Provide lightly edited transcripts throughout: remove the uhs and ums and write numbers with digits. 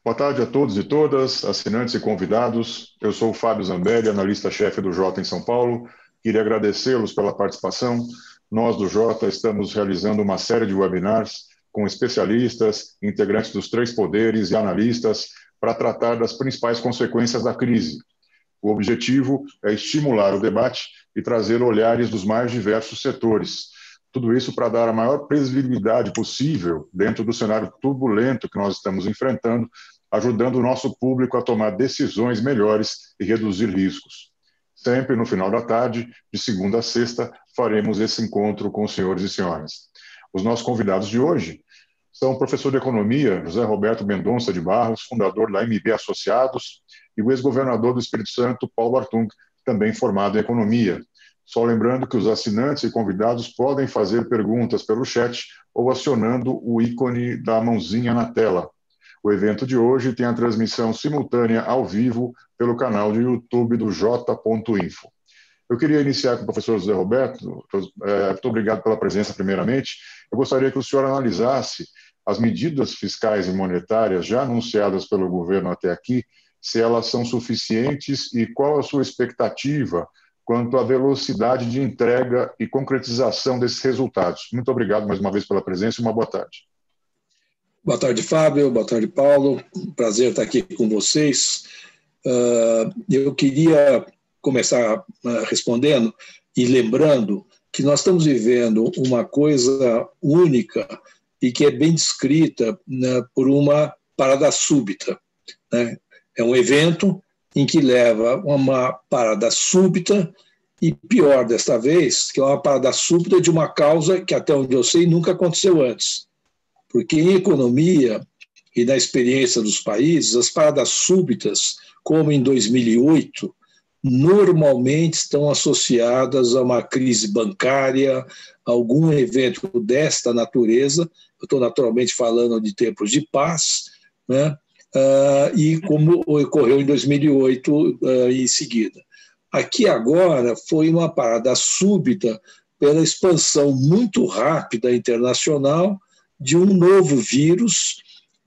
Boa tarde a todos e todas, assinantes e convidados. Eu sou o Fábio Zambelli, analista-chefe do Jota em São Paulo. Queria agradecê-los pela participação. Nós do Jota estamos realizando uma série de webinars com especialistas, integrantes dos três poderes e analistas para tratar das principais consequências da crise. O objetivo é estimular o debate e trazer olhares dos mais diversos setores. Tudo isso para dar a maior previsibilidade possível dentro do cenário turbulento que nós estamos enfrentando, ajudando o nosso público a tomar decisões melhores e reduzir riscos. Sempre no final da tarde, de segunda a sexta, faremos esse encontro com os senhores e senhoras. Os nossos convidados de hoje são o professor de Economia, José Roberto Mendonça de Barros, fundador da MB Associados, e o ex-governador do Espírito Santo, Paulo Artung, também formado em Economia. Só lembrando que os assinantes e convidados podem fazer perguntas pelo chat ou acionando o ícone da mãozinha na tela. O evento de hoje tem a transmissão simultânea ao vivo pelo canal de YouTube do J.info. Eu queria iniciar com o professor José Roberto. Muito obrigado pela presença, primeiramente. Eu gostaria que o senhor analisasse as medidas fiscais e monetárias já anunciadas pelo governo até aqui, se elas são suficientes e qual a sua expectativa quanto à velocidade de entrega e concretização desses resultados. Muito obrigado mais uma vez pela presença e uma boa tarde. Boa tarde, Fábio. Boa tarde, Paulo. Prazer estar aqui com vocês. Eu queria começar respondendo e lembrando que nós estamos vivendo uma coisa única e que é bem descrita, né, por uma parada súbita, né? É um evento em que leva uma parada súbita e, pior desta vez, que é uma parada súbita de uma causa que, até onde eu sei, nunca aconteceu antes. Porque em economia e na experiência dos países, as paradas súbitas, como em 2008, normalmente estão associadas a uma crise bancária, a algum evento desta natureza. Eu estou naturalmente falando de tempos de paz, né? E como ocorreu em 2008 em seguida. Aqui agora foi uma parada súbita pela expansão muito rápida internacional de um novo vírus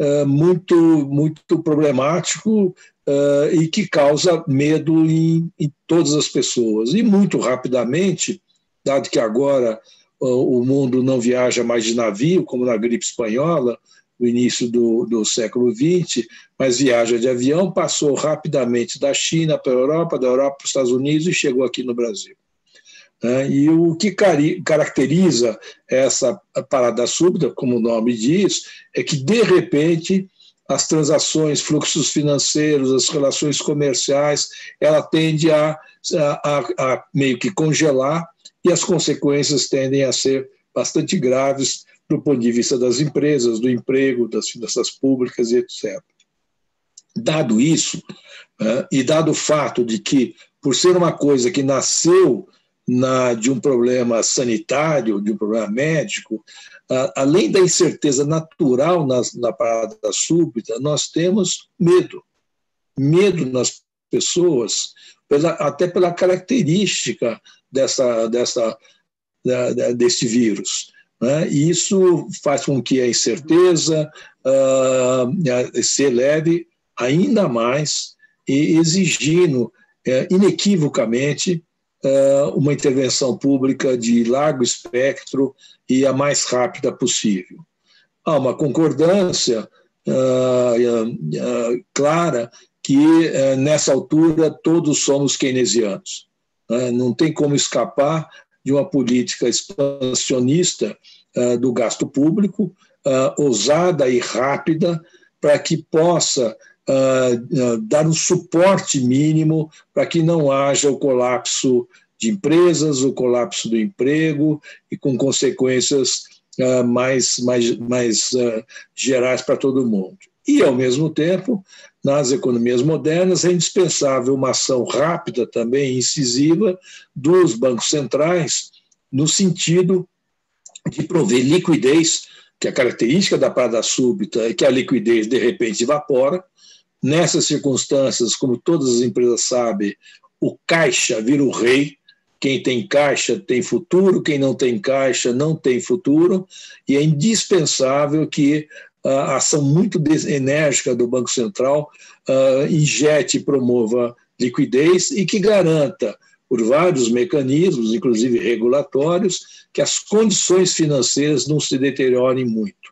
muito problemático e que causa medo em todas as pessoas. E muito rapidamente, dado que agora o mundo não viaja mais de navio, como na gripe espanhola, no início do século XX, mas viaja de avião, passou rapidamente da China para a Europa, da Europa para os Estados Unidos e chegou aqui no Brasil. E o que caracteriza essa parada súbita, como o nome diz, é que, de repente, as transações, fluxos financeiros, as relações comerciais, ela tende a meio que congelar e as consequências tendem a ser bastante graves do ponto de vista das empresas, do emprego, das finanças públicas e etc. Dado isso, e dado o fato de que, por ser uma coisa que nasceu de um problema sanitário, de um problema médico, além da incerteza natural na parada súbita, nós temos medo. Medo nas pessoas, até pela característica desse vírus. E isso faz com que a incerteza se eleve ainda mais, e exigindo inequivocamente uma intervenção pública de largo espectro e a mais rápida possível. Há uma concordância clara que, nessa altura, todos somos keynesianos. Não tem como escapar de uma política expansionista do gasto público, ousada e rápida, para que possa dar um suporte mínimo para que não haja o colapso de empresas, o colapso do emprego e com consequências mais gerais para todo mundo. E, ao mesmo tempo, nas economias modernas, é indispensável uma ação rápida também, incisiva, dos bancos centrais, no sentido de prover liquidez, que a característica da parada súbita é que a liquidez, de repente, evapora. Nessas circunstâncias, como todas as empresas sabem, o caixa vira o rei. Quem tem caixa tem futuro, quem não tem caixa não tem futuro, e é indispensável que a ação muito enérgica do Banco Central injete e promova liquidez e que garanta, por vários mecanismos, inclusive regulatórios, que as condições financeiras não se deteriorem muito.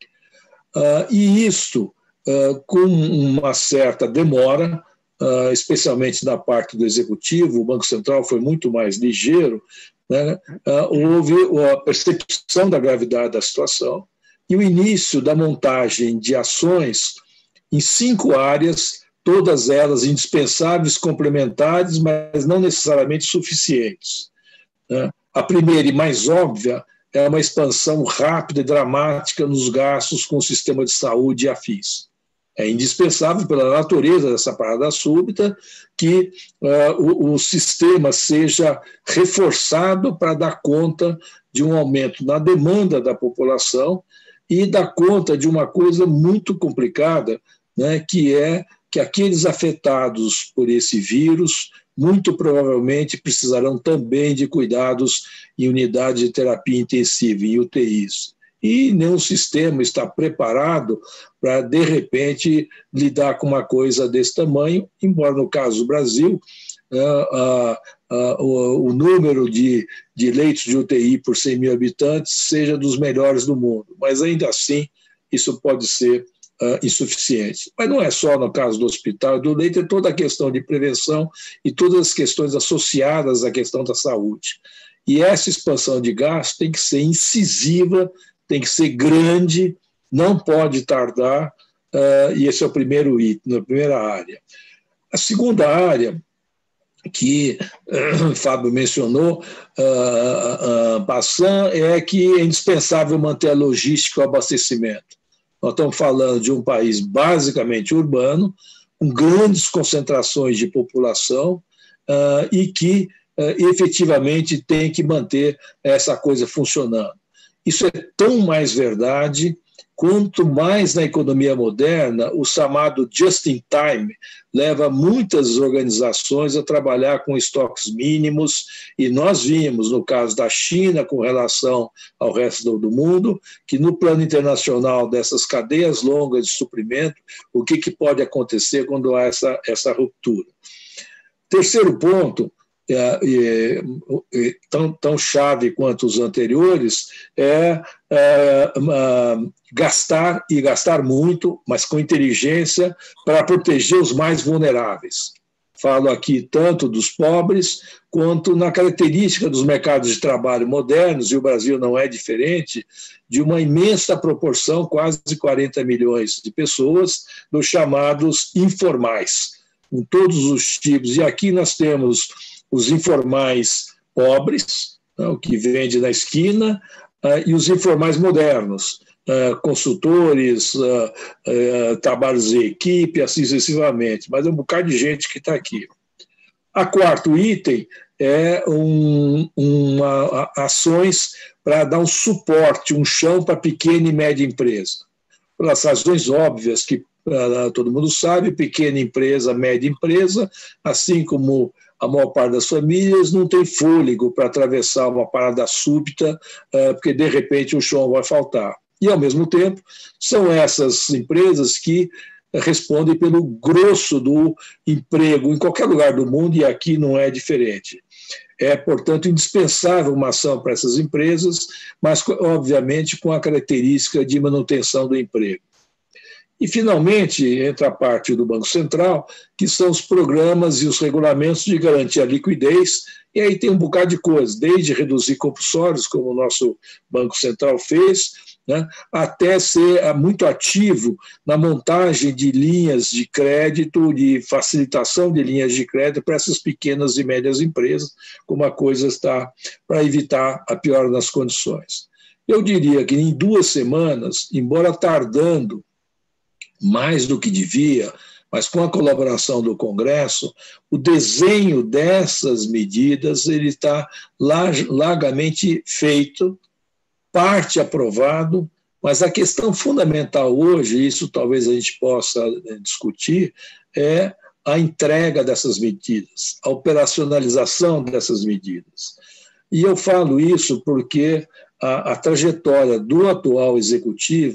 E isto, com uma certa demora, especialmente da parte do Executivo, o Banco Central foi muito mais ligeiro, né? Houve a percepção da gravidade da situação e o início da montagem de ações em 5 áreas, todas elas indispensáveis, complementares, mas não necessariamente suficientes. A primeira e mais óbvia é uma expansão rápida e dramática nos gastos com o sistema de saúde e afins. É indispensável, pela natureza dessa parada súbita, que o sistema seja reforçado para dar conta de um aumento na demanda da população e dar conta de uma coisa muito complicada, né, que é que aqueles afetados por esse vírus muito provavelmente precisarão também de cuidados em unidades de terapia intensiva, em UTIs. E nenhum sistema está preparado para, de repente, lidar com uma coisa desse tamanho, embora, no caso do Brasil, o número de leitos de UTI por 100 mil habitantes seja dos melhores do mundo. Mas, ainda assim, isso pode ser insuficiente. Mas não é só no caso do hospital e do leito, é toda a questão de prevenção e todas as questões associadas à questão da saúde. E essa expansão de gasto tem que ser incisiva, tem que ser grande, não pode tardar, e esse é o primeiro item, a primeira área. A segunda área, que o Fábio mencionou, passando, é que é indispensável manter a logística e o abastecimento. Nós estamos falando de um país basicamente urbano, com grandes concentrações de população e que efetivamente tem que manter essa coisa funcionando. Isso é tão mais verdade quanto mais na economia moderna o chamado just in time leva muitas organizações a trabalhar com estoques mínimos, e nós vimos, no caso da China, com relação ao resto do mundo, que no plano internacional dessas cadeias longas de suprimento, o que pode acontecer quando há essa ruptura. Terceiro ponto, tão chave quanto os anteriores, é gastar e gastar muito, mas com inteligência, para proteger os mais vulneráveis. Falo aqui tanto dos pobres, quanto na característica dos mercados de trabalho modernos, e o Brasil não é diferente, de uma imensa proporção, quase 40 milhões de pessoas, dos chamados informais, com todos os tipos. E aqui nós temos os informais pobres, o que vende na esquina, e os informais modernos, consultores, trabalhos de equipe, assim sucessivamente. Mas é um bocado de gente que está aqui. A quarto item é ações para dar um suporte, um chão para pequena e média empresa. Pelas razões óbvias que todo mundo sabe, pequena empresa, média empresa, assim como a maior parte das famílias não tem fôlego para atravessar uma parada súbita, porque de repente o chão vai faltar. E, ao mesmo tempo, são essas empresas que respondem pelo grosso do emprego em qualquer lugar do mundo, e aqui não é diferente. É, portanto, indispensável uma ação para essas empresas, mas, obviamente, com a característica de manutenção do emprego. E, finalmente, entra a parte do Banco Central, que são os programas e os regulamentos de garantir a liquidez, e aí tem um bocado de coisa, desde reduzir compulsórios, como o nosso Banco Central fez, né, até ser muito ativo na montagem de linhas de crédito, de facilitação de linhas de crédito para essas pequenas e médias empresas, como a coisa está, para evitar a piora das condições. Eu diria que em 2 semanas, embora tardando mais do que devia, mas com a colaboração do Congresso, o desenho dessas medidas ele está largamente feito, parte aprovado, mas a questão fundamental hoje, isso talvez a gente possa discutir, é a entrega dessas medidas, a operacionalização dessas medidas. E eu falo isso porque a trajetória do atual executivo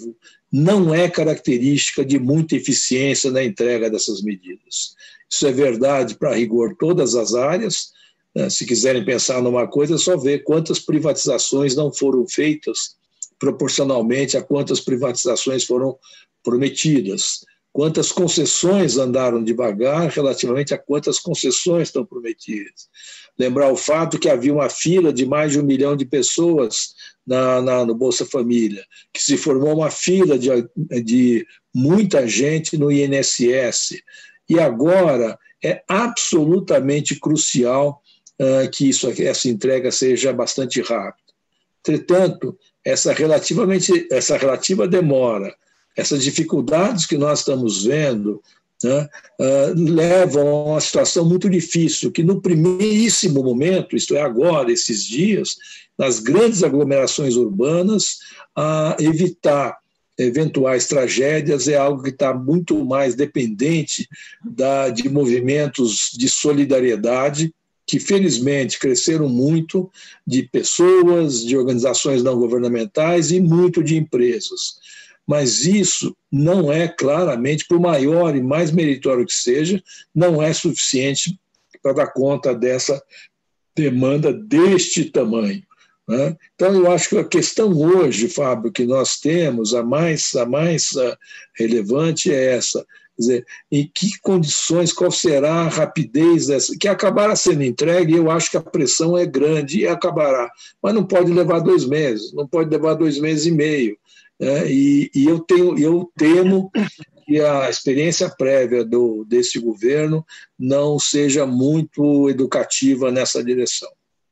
não é característica de muita eficiência na entrega dessas medidas. Isso é verdade para rigor todas as áreas. Se quiserem pensar numa coisa, é só ver quantas privatizações não foram feitas proporcionalmente a quantas privatizações foram prometidas. Quantas concessões andaram devagar relativamente a quantas concessões estão prometidas. Lembrar o fato que havia uma fila de mais de 1 milhão de pessoas no Bolsa Família, que se formou uma fila de muita gente no INSS. E agora é absolutamente crucial que essa entrega seja bastante rápida. Entretanto, essa relativa demora, essas dificuldades que nós estamos vendo, né, levam a uma situação muito difícil, que no primeiríssimo momento, isto é, agora, esses dias, nas grandes aglomerações urbanas, evitar eventuais tragédias é algo que está muito mais dependente de movimentos de solidariedade, que felizmente cresceram muito, de pessoas, de organizações não governamentais e muito de empresas. Mas isso não é, claramente, por maior e mais meritório que seja, não é suficiente para dar conta dessa demanda deste tamanho. Né? Então, eu acho que a questão hoje, Fábio, que nós temos, a mais relevante é essa. Quer dizer, em que condições, qual será a rapidez dessa, que acabará sendo entregue, eu acho que a pressão é grande e acabará, mas não pode levar 2 meses, não pode levar 2 meses e meio. E eu temo que a experiência prévia desse governo não seja muito educativa nessa direção.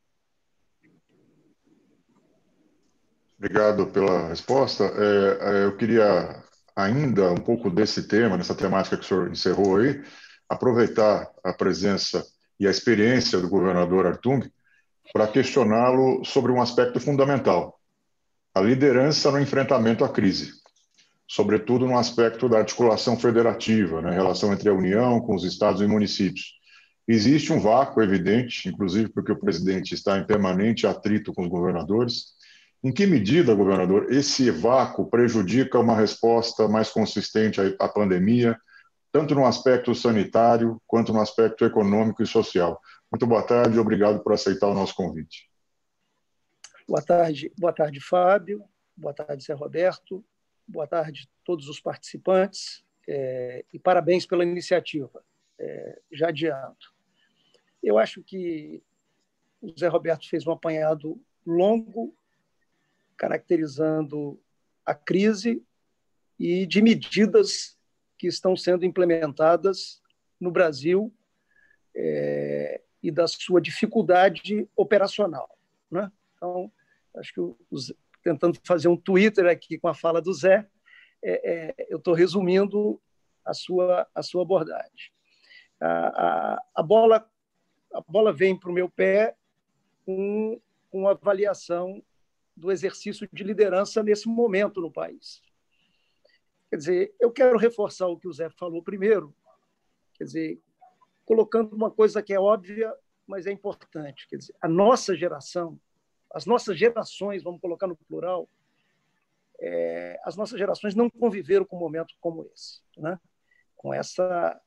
Obrigado pela resposta. Eu queria ainda um pouco desse tema, dessa temática que o senhor encerrou aí, aproveitar a presença e a experiência do governador Artung para questioná-lo sobre um aspecto fundamental: a liderança no enfrentamento à crise, sobretudo no aspecto da articulação federativa, na relação entre a União com os estados e municípios. Existe um vácuo evidente, inclusive porque o presidente está em permanente atrito com os governadores. Em que medida, governador, esse vácuo prejudica uma resposta mais consistente à pandemia, tanto no aspecto sanitário quanto no aspecto econômico e social? Muito boa tarde e obrigado por aceitar o nosso convite. Boa tarde, Fábio. Boa tarde, Zé Roberto. Boa tarde a todos os participantes e parabéns pela iniciativa. Já adianto. Eu acho que o Zé Roberto fez um apanhado longo, caracterizando a crise e de medidas que estão sendo implementadas no Brasil e da sua dificuldade operacional, né? Então, acho que tentando fazer um Twitter aqui com a fala do Zé, eu estou resumindo a sua abordagem. A bola vem para o meu pé com uma avaliação do exercício de liderança nesse momento no país. Quer dizer, eu quero reforçar o que o Zé falou primeiro, quer dizer, colocando uma coisa que é óbvia, mas é importante. Quer dizer, a nossa geração, as nossas gerações, vamos colocar no plural, as nossas gerações não conviveram com um momento como esse, né? com essa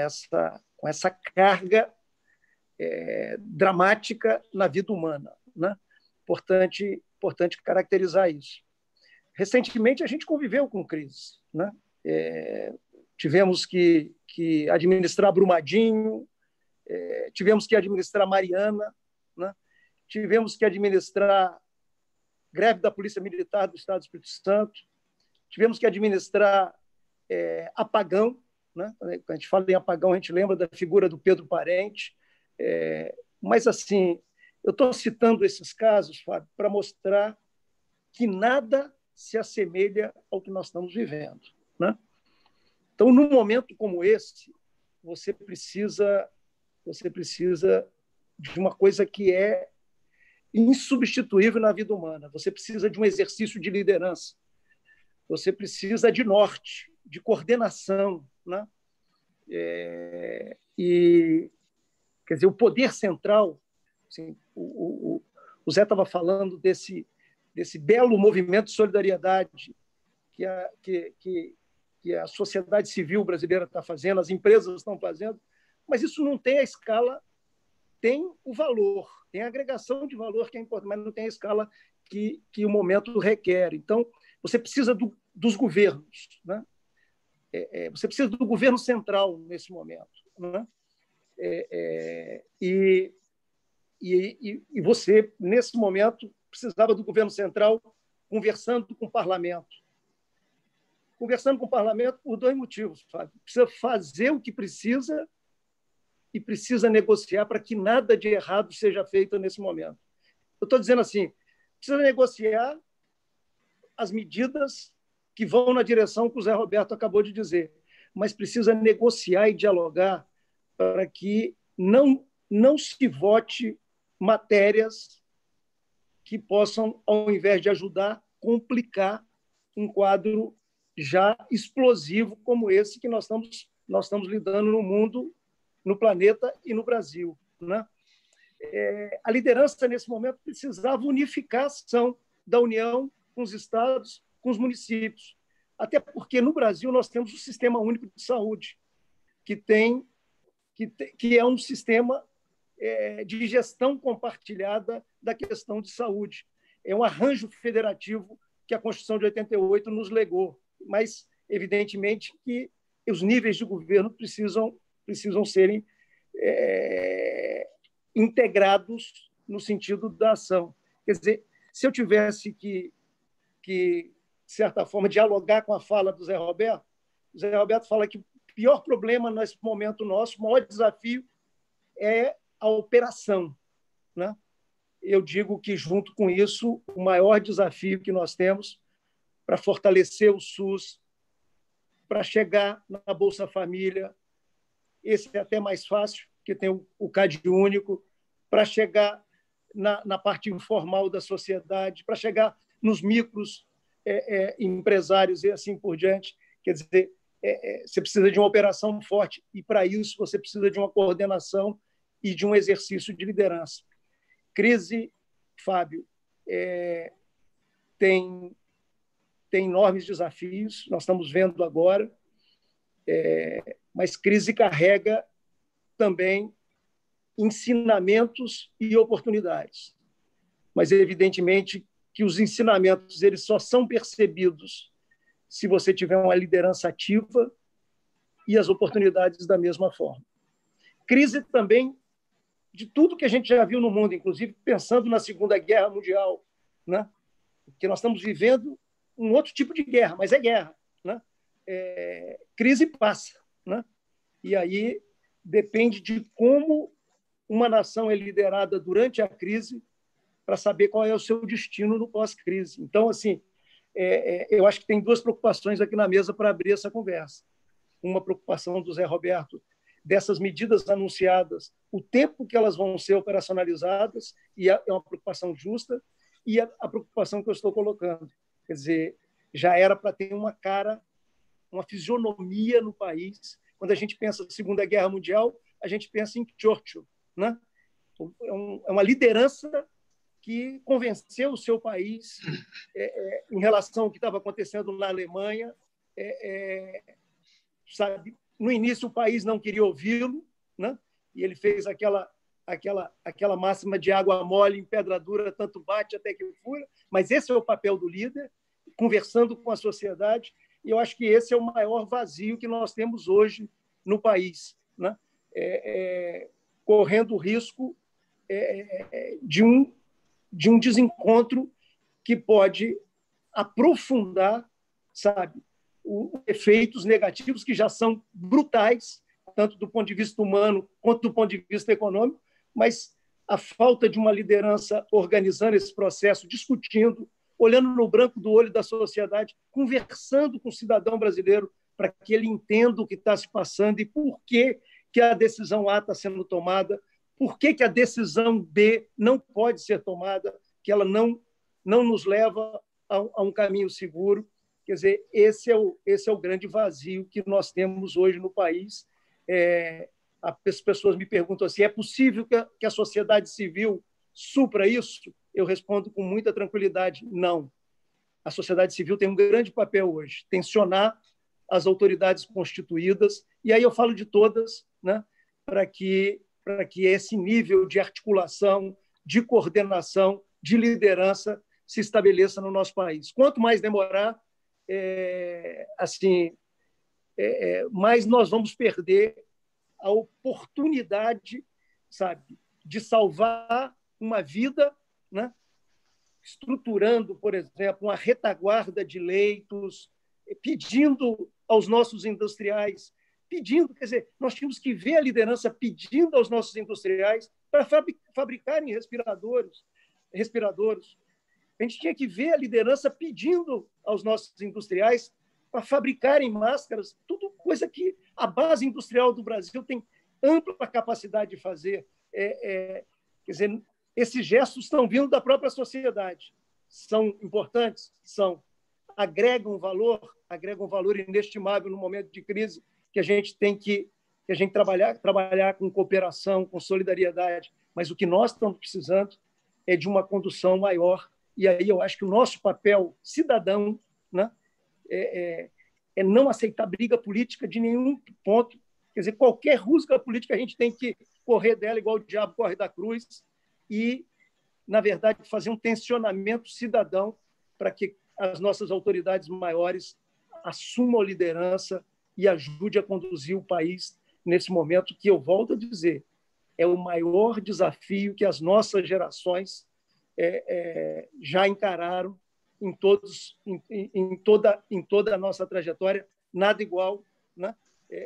carga dramática na vida humana, né? Importante caracterizar isso. Recentemente, a gente conviveu com crise, né? Tivemos que administrar Brumadinho, tivemos que administrar Mariana, né? Tivemos que administrar greve da Polícia Militar do Estado do Espírito Santo, tivemos que administrar apagão, né? Quando a gente fala em apagão, a gente lembra da figura do Pedro Parente, mas, assim, eu estou citando esses casos, Fábio, para mostrar que nada se assemelha ao que nós estamos vivendo, né? Então, num momento como esse, você precisa de uma coisa que é insubstituível na vida humana. Você precisa de um exercício de liderança. Você precisa de norte, de coordenação, né? E, quer dizer, o poder central, assim, o Zé estava falando desse belo movimento de solidariedade que a sociedade civil brasileira está fazendo, as empresas estão fazendo, mas isso não tem a escala, tem o valor, tem a agregação de valor que é importante, mas não tem a escala que o momento requer. Então, você precisa dos governos, né? Você precisa do governo central nesse momento, né? E você, nesse momento, precisava do governo central conversando com o parlamento. Conversando com o parlamento por dois motivos, Fábio. Precisa fazer o que precisa e precisa negociar para que nada de errado seja feito nesse momento. Eu estou dizendo assim, precisa negociar as medidas que vão na direção que o Zé Roberto acabou de dizer, mas precisa negociar e dialogar para que não se vote matérias que possam, ao invés de ajudar, complicar um quadro já explosivo como esse que nós estamos lidando no mundo, no planeta e no Brasil, né? A liderança, nesse momento, precisava unificar a ação da União com os estados, com os municípios. Até porque, no Brasil, nós temos o Sistema Único de Saúde, que é um sistema de gestão compartilhada da questão de saúde. É um arranjo federativo que a Constituição de 88 nos legou, mas, evidentemente, que os níveis de governo precisam serem integrados no sentido da ação. Quer dizer, se eu tivesse que, de certa forma, dialogar com a fala do Zé Roberto, o Zé Roberto fala que o pior problema nesse momento nosso, o maior desafio é a operação, né? Eu digo que, junto com isso, o maior desafio que nós temos para fortalecer o SUS, para chegar na Bolsa Família, esse é até mais fácil, porque tem o CAD único, para chegar na parte informal da sociedade, para chegar nos micros empresários e assim por diante. Quer dizer, você precisa de uma operação forte e, para isso, você precisa de uma coordenação e de um exercício de liderança. Crise, Fábio, tem enormes desafios, nós estamos vendo agora, mas crise carrega também ensinamentos e oportunidades. Mas, evidentemente, que os ensinamentos eles só são percebidos se você tiver uma liderança ativa e as oportunidades da mesma forma. Crise também de tudo que a gente já viu no mundo, inclusive pensando na Segunda Guerra Mundial, né? Porque nós estamos vivendo um outro tipo de guerra, mas é guerra, né? Crise passa, né? E aí depende de como uma nação é liderada durante a crise para saber qual é o seu destino no pós-crise. Então, assim, eu acho que tem duas preocupações aqui na mesa para abrir essa conversa. Uma preocupação do Zé Roberto, dessas medidas anunciadas, o tempo que elas vão ser operacionalizadas, e é uma preocupação justa, e a preocupação que eu estou colocando. Quer dizer, já era para ter uma cara, uma fisionomia no país. Quando a gente pensa na Segunda Guerra Mundial, a gente pensa em Churchill, né? É uma liderança que convenceu o seu país em relação ao que estava acontecendo na Alemanha. Sabe, no início, o país não queria ouvi-lo, né? E ele fez aquela máxima de água mole em pedra dura, tanto bate até que fura, mas esse é o papel do líder, conversando com a sociedade, e eu acho que esse é o maior vazio que nós temos hoje no país, né? Correndo o risco de um desencontro que pode aprofundar, sabe, os efeitos negativos que já são brutais, tanto do ponto de vista humano quanto do ponto de vista econômico, mas a falta de uma liderança organizando esse processo, discutindo, olhando no branco do olho da sociedade, conversando com o cidadão brasileiro para que ele entenda o que está se passando e por que a decisão A está sendo tomada, por que a decisão B não pode ser tomada, que ela não nos leva a um caminho seguro. Quer dizer, esse é o grande vazio que nós temos hoje no país. As pessoas me perguntam assim, é possível que a sociedade civil supra isso? Eu respondo com muita tranquilidade, não. a sociedade civil tem um grande papel hoje, tensionar as autoridades constituídas, e aí eu falo de todas, né, para que esse nível de articulação, de coordenação, de liderança se estabeleça no nosso país. Quanto mais demorar, mais nós vamos perder a oportunidade, sabe, de salvar uma vida, né, estruturando, por exemplo, uma retaguarda de leitos, pedindo aos nossos industriais, quer dizer, nós tínhamos que ver a liderança pedindo aos nossos industriais para fabricarem respiradores. A gente tinha que ver a liderança pedindo aos nossos industriais para fabricarem máscaras, tudo coisa que a base industrial do Brasil tem ampla capacidade de fazer. Quer dizer, esses gestos estão vindo da própria sociedade. São importantes? São. Agregam valor inestimável no momento de crise que a gente tem que trabalhar com cooperação, com solidariedade. Mas o que nós estamos precisando é de uma condução maior. E aí eu acho que o nosso papel cidadão, né, é não aceitar briga política de nenhum ponto. Quer dizer, qualquer rusga política a gente tem que correr dela igual o diabo corre da cruz e, na verdade, fazer um tensionamento cidadão para que as nossas autoridades maiores assumam a liderança e ajude a conduzir o país nesse momento que, eu volto a dizer, é o maior desafio que as nossas gerações já encararam em toda a nossa trajetória, nada igual, né?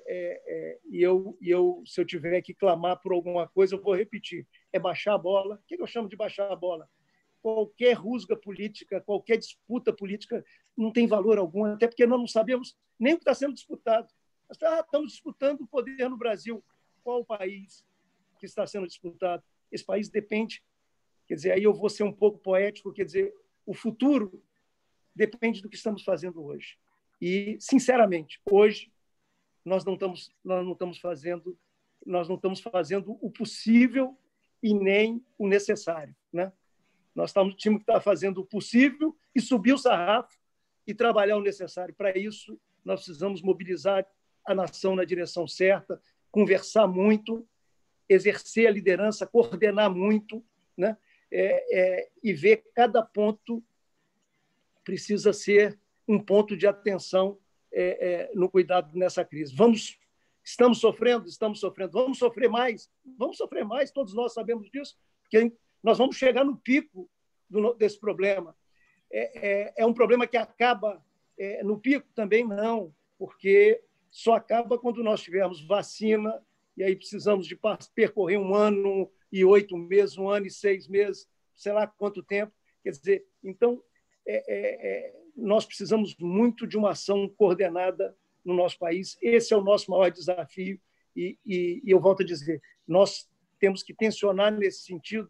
E eu, se eu tiver que clamar por alguma coisa, eu vou repetir: é baixar a bola. O que eu chamo de baixar a bola? Qualquer rusga política, qualquer disputa política não tem valor algum, até porque nós não sabemos nem o que está sendo disputado. Estamos disputando o poder no Brasil. Qual o país que está sendo disputado? Esse país depende. Quer dizer, aí eu vou ser um pouco poético, quer dizer, o futuro depende do que estamos fazendo hoje. E, sinceramente, hoje nós não estamos fazendo o possível e nem o necessário, né? Nós tínhamos que estar fazendo o possível e subir o sarrafo e trabalhar o necessário. Para isso, nós precisamos mobilizar a nação na direção certa, conversar muito, exercer a liderança, coordenar muito, né? E ver cada ponto precisa ser um ponto de atenção no cuidado nessa crise. Estamos sofrendo, vamos sofrer mais, todos nós sabemos disso, porque nós vamos chegar no pico desse problema. É um problema que acaba no pico? Também não, porque só acaba quando nós tivermos vacina, e aí precisamos de percorrer 1 ano e 8 meses, 1 ano e 6 meses, sei lá quanto tempo. Quer dizer, então, nós precisamos muito de uma ação coordenada no nosso país. Esse é o nosso maior desafio e eu volto a dizer, nós temos que tensionar nesse sentido,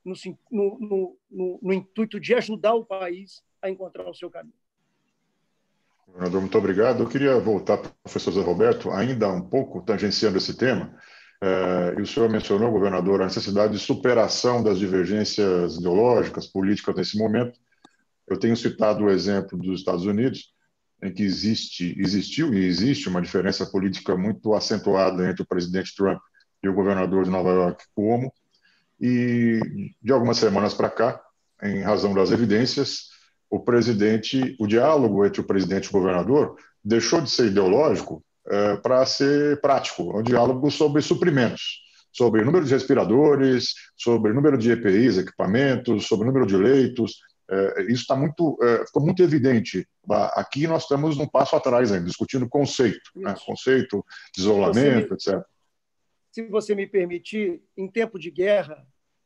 no intuito de ajudar o país a encontrar o seu caminho. Governador, muito obrigado. Eu queria voltar para o professor Zé Roberto, ainda um pouco tangenciando esse tema. E o senhor mencionou, governador, a necessidade de superação das divergências ideológicas, políticas nesse momento. Eu tenho citado o exemplo dos Estados Unidos, em que existiu e existe uma diferença política muito acentuada entre o presidente Trump e o governador de Nova York, Cuomo, e de algumas semanas para cá, em razão das evidências, o diálogo entre o presidente e o governador deixou de ser ideológico para ser prático, um diálogo sobre suprimentos, sobre número de respiradores, sobre número de EPIs, equipamentos, sobre número de leitos. Isso ficou muito evidente. Aqui nós estamos um passo atrás ainda, discutindo conceito, né? Conceito de isolamento, etc. Se você me permitir, em tempo de guerra,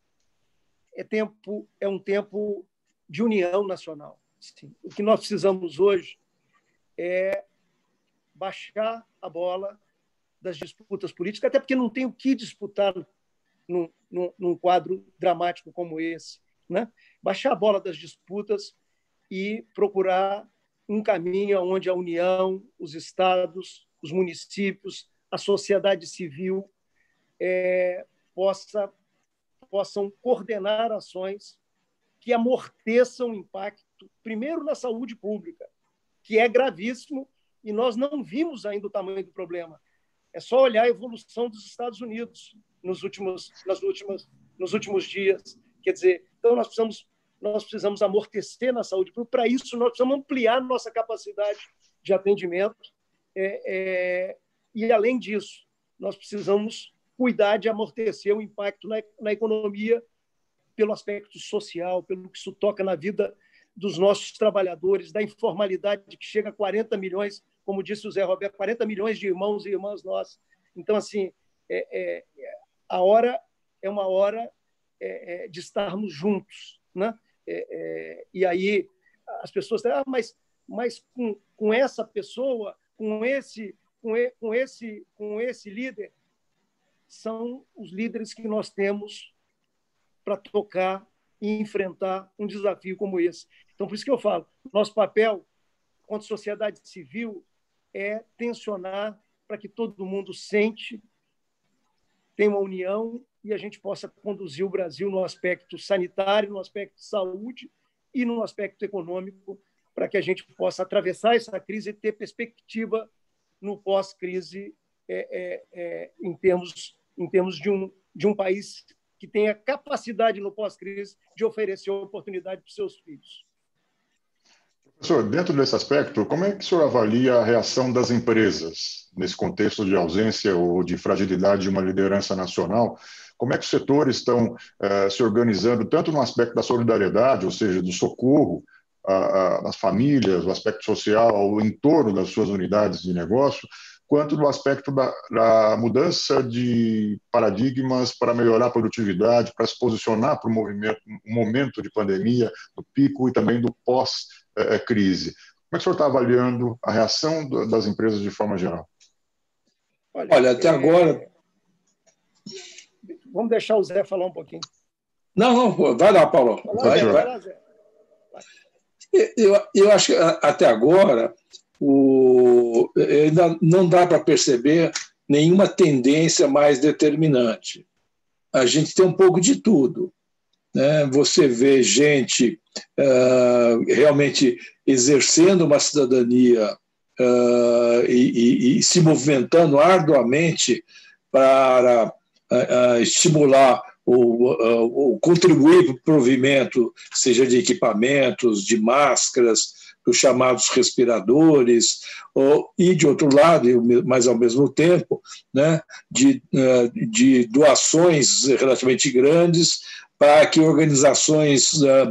é um tempo de união nacional. Sim. O que nós precisamos hoje é baixar a bola das disputas políticas, até porque não tem o que disputar num quadro dramático como esse, né? Baixar a bola das disputas e procurar um caminho onde a União, os estados, os municípios, a sociedade civil possam coordenar ações que amorteçam o impacto impacto, primeiro, na saúde pública, que é gravíssimo, e nós não vimos ainda o tamanho do problema. É só olhar a evolução dos Estados Unidos nos últimos dias. Quer dizer, então nós precisamos amortecer na saúde pública. Para isso, nós precisamos ampliar nossa capacidade de atendimento. E, além disso, nós precisamos cuidar de amortecer o impacto na economia pelo aspecto social, pelo que isso toca na vida dos nossos trabalhadores, da informalidade que chega a 40 milhões, como disse o Zé Roberto, 40 milhões de irmãos e irmãs nossos. Então, assim, a hora é uma hora de estarmos juntos, né? E aí as pessoas dizem, mas com essa pessoa, com esse líder, são os líderes que nós temos para tocar e enfrentar um desafio como esse. Então, por isso que eu falo, nosso papel enquanto sociedade civil é tensionar para que todo mundo sente, tenha uma união e a gente possa conduzir o Brasil no aspecto sanitário, no aspecto de saúde e no aspecto econômico, para que a gente possa atravessar essa crise e ter perspectiva no pós-crise em termos de um país que tenha capacidade no pós-crise de oferecer oportunidade para os seus filhos. Professor, dentro desse aspecto, como é que o senhor avalia a reação das empresas nesse contexto de ausência ou de fragilidade de uma liderança nacional? Como é que os setores estão se organizando, tanto no aspecto da solidariedade, ou seja, do socorro às famílias, o aspecto social, ao entorno das suas unidades de negócio, quanto no aspecto da mudança de paradigmas para melhorar a produtividade, para se posicionar para um momento de pandemia, do pico e também do pós-crise. Como é que o senhor está avaliando a reação das empresas de forma geral? Olha, até agora... Vamos deixar o Zé falar um pouquinho. Não, vai lá, Paulo. Vai lá, Zé. Eu acho que até agora ainda não dá para perceber nenhuma tendência mais determinante. A gente tem um pouco de tudo, né? Você vê gente realmente exercendo uma cidadania e se movimentando arduamente para estimular ou contribuir para o provimento, seja de equipamentos, de máscaras, dos chamados respiradores, e, de outro lado, mas ao mesmo tempo, né, de doações relativamente grandes para que organizações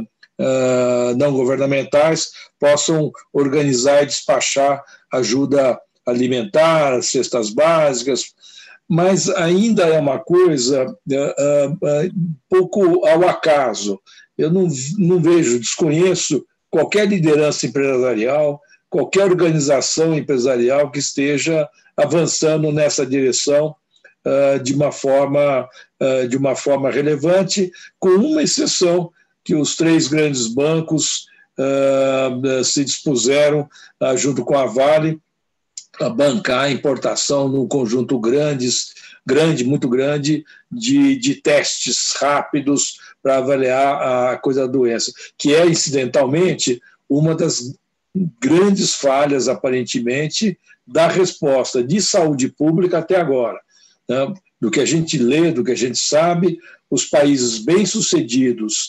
não governamentais possam organizar e despachar ajuda alimentar, cestas básicas, mas ainda é uma coisa um pouco ao acaso. Eu não vejo, desconheço qualquer liderança empresarial, qualquer organização empresarial que esteja avançando nessa direção de uma forma relevante, com uma exceção, que os 3 grandes bancos se dispuseram, junto com a Vale, a bancar a importação num conjunto muito grande, de testes rápidos para avaliar a coisa da doença, que é, incidentalmente, uma das grandes falhas, aparentemente, da resposta de saúde pública até agora, né? Do que a gente lê, do que a gente sabe, os países bem-sucedidos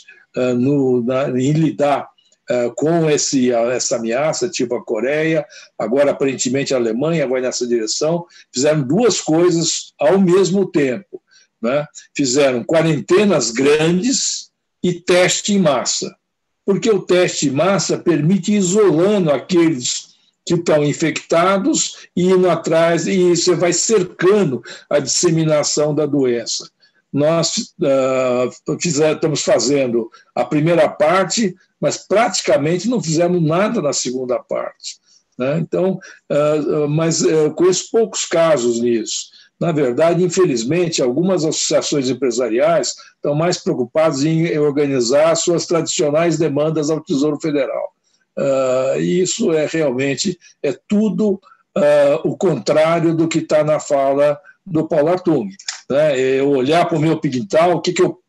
em lidar com essa ameaça, tipo a Coreia, agora aparentemente a Alemanha vai nessa direção, fizeram 2 coisas ao mesmo tempo, né? Fizeram quarentenas grandes e teste em massa, porque o teste em massa permite ir isolando aqueles que estão infectados e indo atrás, e você vai cercando a disseminação da doença. Nós estamos fazendo a primeira parte, mas praticamente não fizemos nada na segunda parte, né? Então, mas eu conheço poucos casos nisso. Na verdade, infelizmente, algumas associações empresariais estão mais preocupadas em organizar suas tradicionais demandas ao Tesouro Federal. E isso realmente tudo o contrário do que está na fala do Paulo Artung, né? Eu olhar para o meu quintal, o que eu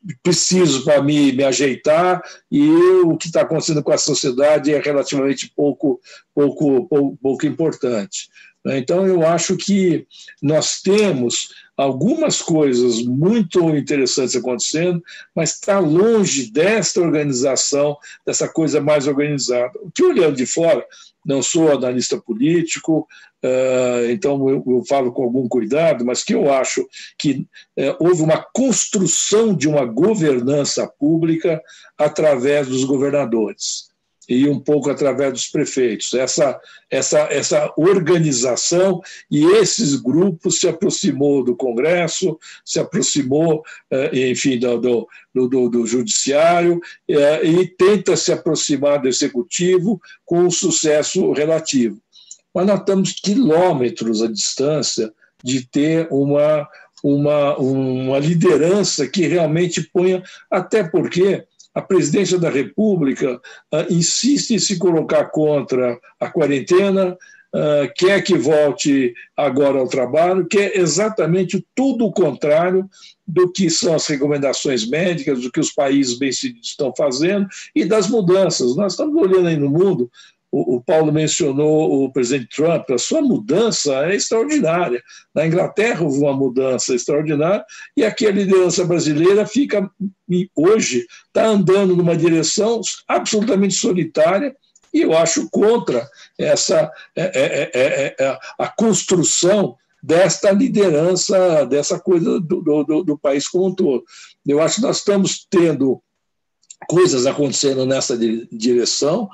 preciso para me ajeitar, e o que está acontecendo com a sociedade é relativamente pouco importante. Então, eu acho que nós temos algumas coisas muito interessantes acontecendo, mas está longe desta organização, dessa coisa mais organizada. O que, olhando de fora, não sou analista político, então eu falo com algum cuidado, mas que eu acho que houve uma construção de uma governança pública através dos governadores e um pouco através dos prefeitos. Essa organização e esses grupos se aproximou do Congresso, se aproximou, enfim, do Judiciário, e tenta se aproximar do Executivo com um sucesso relativo. Mas nós estamos quilômetros à distância de ter uma liderança que realmente ponha, até porque a presidência da República insiste em se colocar contra a quarentena, quer que volte agora ao trabalho, que é exatamente tudo o contrário do que são as recomendações médicas, do que os países bem-sucedidos estão fazendo e das mudanças. Nós estamos olhando aí no mundo. O Paulo mencionou o presidente Trump, a sua mudança é extraordinária. Na Inglaterra houve uma mudança extraordinária e aqui a liderança brasileira hoje está andando numa direção absolutamente solitária e eu acho contra a construção desta liderança, dessa coisa do país como um todo. Eu acho que nós estamos tendo coisas acontecendo nessa direção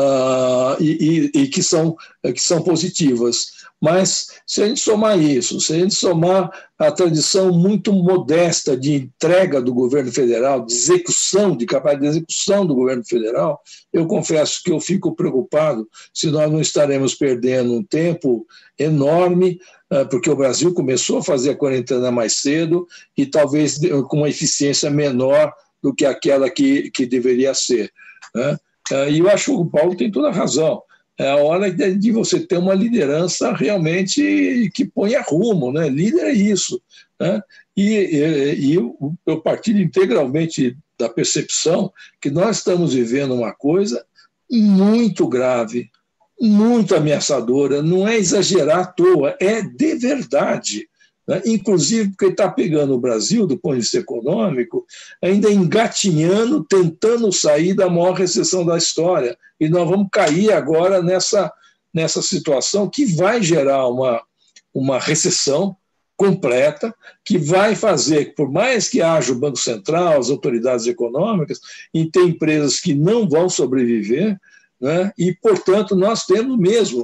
e que são positivas. Mas, se a gente somar isso, se a gente somar a tradição muito modesta de entrega do governo federal, de execução, de capacidade de execução do governo federal, eu confesso que eu fico preocupado se nós não estaremos perdendo um tempo enorme, porque o Brasil começou a fazer a quarentena mais cedo e talvez com uma eficiência menor do que aquela que deveria ser. Né? E eu acho que o Paulo tem toda a razão. É a hora de você ter uma liderança realmente que ponha rumo. Né? Líder é isso. Né? E eu partilho integralmente da percepção que nós estamos vivendo uma coisa muito grave, muito ameaçadora. Não é exagerar à toa, é de verdade. Inclusive porque está pegando o Brasil, do ponto de vista econômico, ainda engatinhando, tentando sair da maior recessão da história. E nós vamos cair agora nessa situação que vai gerar uma recessão completa, que vai fazer, por mais que haja o Banco Central, as autoridades econômicas, e tem empresas que não vão sobreviver, né? E, portanto, nós temos mesmo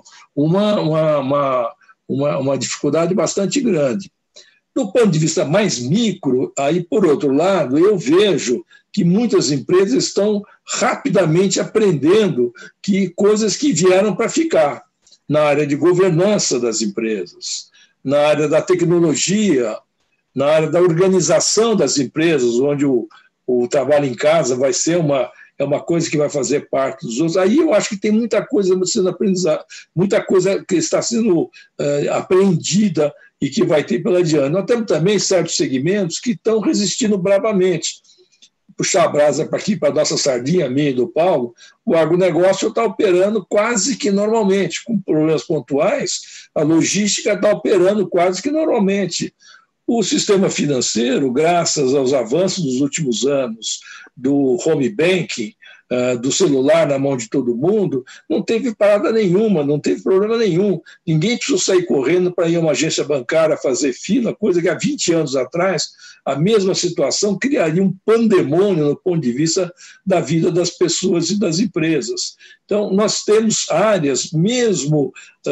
uma dificuldade bastante grande. Do ponto de vista mais micro, aí, por outro lado, eu vejo que muitas empresas estão rapidamente aprendendo coisas que vieram para ficar, na área de governança das empresas, na área da tecnologia, na área da organização das empresas, onde o trabalho em casa vai ser uma coisa que vai fazer parte dos outros. Aí eu acho que tem muita coisa sendo aprendizada, muita coisa que está sendo aprendida e que vai ter pela diante. Nós temos também certos segmentos que estão resistindo bravamente. Puxar a brasa para aqui, para a nossa sardinha, minha e do Paulo, o agronegócio está operando quase que normalmente, com problemas pontuais, a logística está operando quase que normalmente. O sistema financeiro, graças aos avanços dos últimos anos do home banking, do celular na mão de todo mundo, não teve parada nenhuma, não teve problema nenhum. Ninguém precisou sair correndo para ir a uma agência bancária fazer fila, coisa que há 20 anos atrás, a mesma situação criaria um pandemônio no ponto de vista da vida das pessoas e das empresas. Então, nós temos áreas, mesmo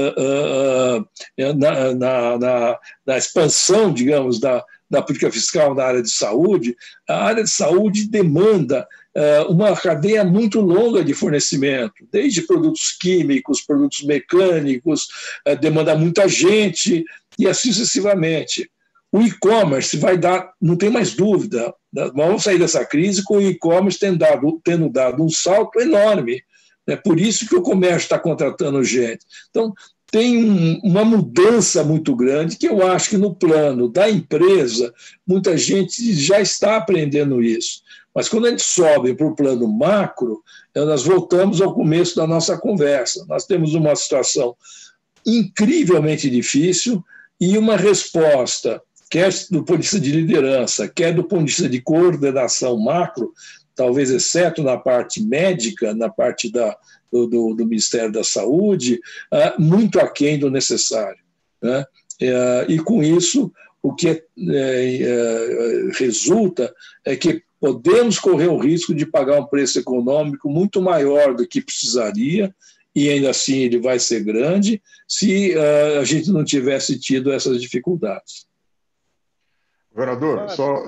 na expansão, digamos, da política fiscal na área de saúde, a área de saúde demanda uma cadeia muito longa de fornecimento, desde produtos químicos, produtos mecânicos, demanda muita gente e assim sucessivamente. O e-commerce vai dar, não tem mais dúvida, vamos sair dessa crise com o e-commerce tendo dado um salto enorme. É por isso que o comércio está contratando gente. Então, tem uma mudança muito grande, que eu acho que no plano da empresa, muita gente já está aprendendo isso. Mas quando a gente sobe para o plano macro, nós voltamos ao começo da nossa conversa. Nós temos uma situação incrivelmente difícil e uma resposta, quer do ponto de vista de liderança, quer do ponto de vista de coordenação macro, talvez exceto na parte médica, na parte do Ministério da Saúde, muito aquém do necessário, né? E com isso, o que resulta é que podemos correr o risco de pagar um preço econômico muito maior do que precisaria, e ainda assim ele vai ser grande, se a gente não tivesse tido essas dificuldades. Governador,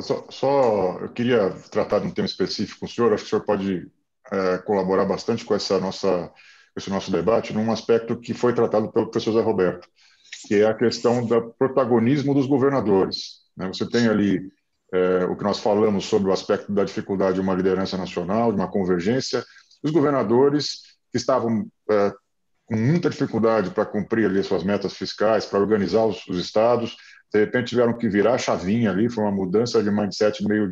eu queria tratar de um tema específico com o senhor. Acho que o senhor pode colaborar bastante com esse nosso debate, num aspecto que foi tratado pelo professor Zé Roberto, que é a questão do protagonismo dos governadores, né? Você tem ali o que nós falamos sobre o aspecto da dificuldade de uma liderança nacional, de uma convergência. Os governadores que estavam com muita dificuldade para cumprir ali suas metas fiscais, para organizar os estados, de repente tiveram que virar a chavinha ali, foi uma mudança de mindset meio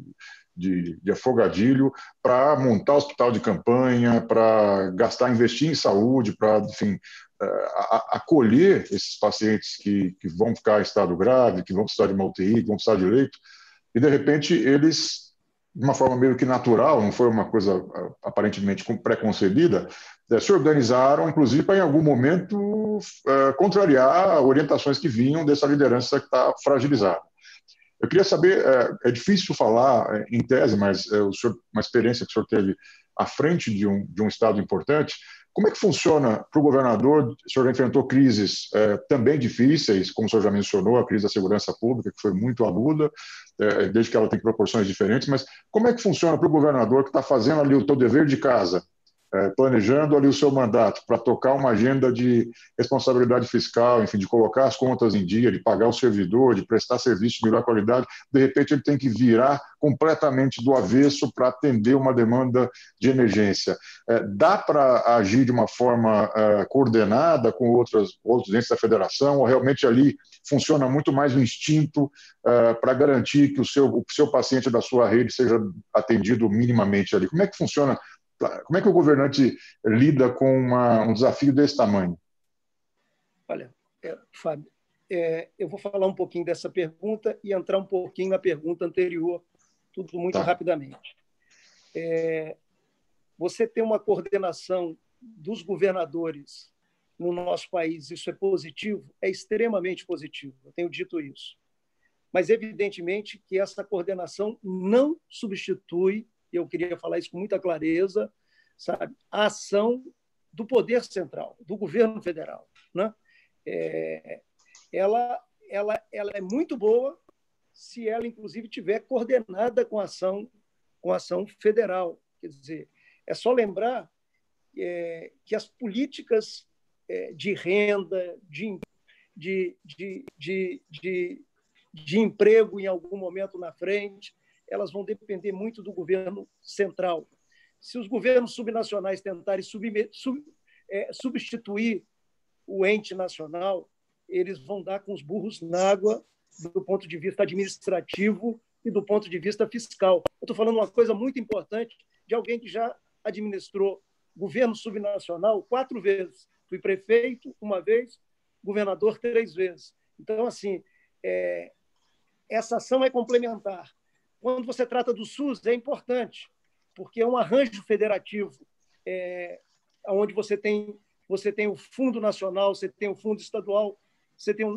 de afogadilho, para montar hospital de campanha, para investir em saúde, para, enfim, acolher esses pacientes que vão ficar em estado grave, que vão precisar de uma UTI, que vão precisar de leito, e de repente eles, de uma forma meio que natural, não foi uma coisa aparentemente pré-concebida, se organizaram, inclusive, para em algum momento contrariar orientações que vinham dessa liderança que está fragilizada. Eu queria saber, é difícil falar em tese, mas o senhor, uma experiência que o senhor teve à frente de um estado importante, como é que funciona para o governador? O senhor já enfrentou crises também difíceis, como o senhor já mencionou, a crise da segurança pública, que foi muito aguda, desde que ela tem proporções diferentes, mas como é que funciona para o governador que está fazendo ali o seu dever de casa, planejando ali o seu mandato para tocar uma agenda de responsabilidade fiscal, enfim, de colocar as contas em dia, de pagar o servidor, de prestar serviço de melhor qualidade, de repente ele tem que virar completamente do avesso para atender uma demanda de emergência. Dá para agir de uma forma coordenada com outros entes da federação, ou realmente ali funciona muito mais o instinto para garantir que o seu paciente da sua rede seja atendido minimamente ali? Como é que funciona? Como é que o governante lida com um desafio desse tamanho? Olha, Fábio, eu vou falar um pouquinho dessa pergunta e entrar um pouquinho na pergunta anterior, tudo muito rapidamente. Você tem uma coordenação dos governadores no nosso país, isso é positivo? É extremamente positivo, eu tenho dito isso. Mas, evidentemente, que essa coordenação não substitui, e eu queria falar isso com muita clareza, sabe, a ação do poder central, do governo federal, né? Ela é muito boa se ela, inclusive, estiver coordenada com a ação federal. Quer dizer, é só lembrar que as políticas de renda, de emprego em algum momento na frente, elas vão depender muito do governo central. Se os governos subnacionais tentarem substituir o ente nacional, eles vão dar com os burros na água do ponto de vista administrativo e do ponto de vista fiscal. Eu estou falando uma coisa muito importante de alguém que já administrou governo subnacional 4 vezes. Fui prefeito uma vez, governador 3 vezes. Então, assim, essa ação é complementar. Quando você trata do SUS, é importante, porque é um arranjo federativo, onde você tem o Fundo Nacional, você tem o Fundo Estadual, você tem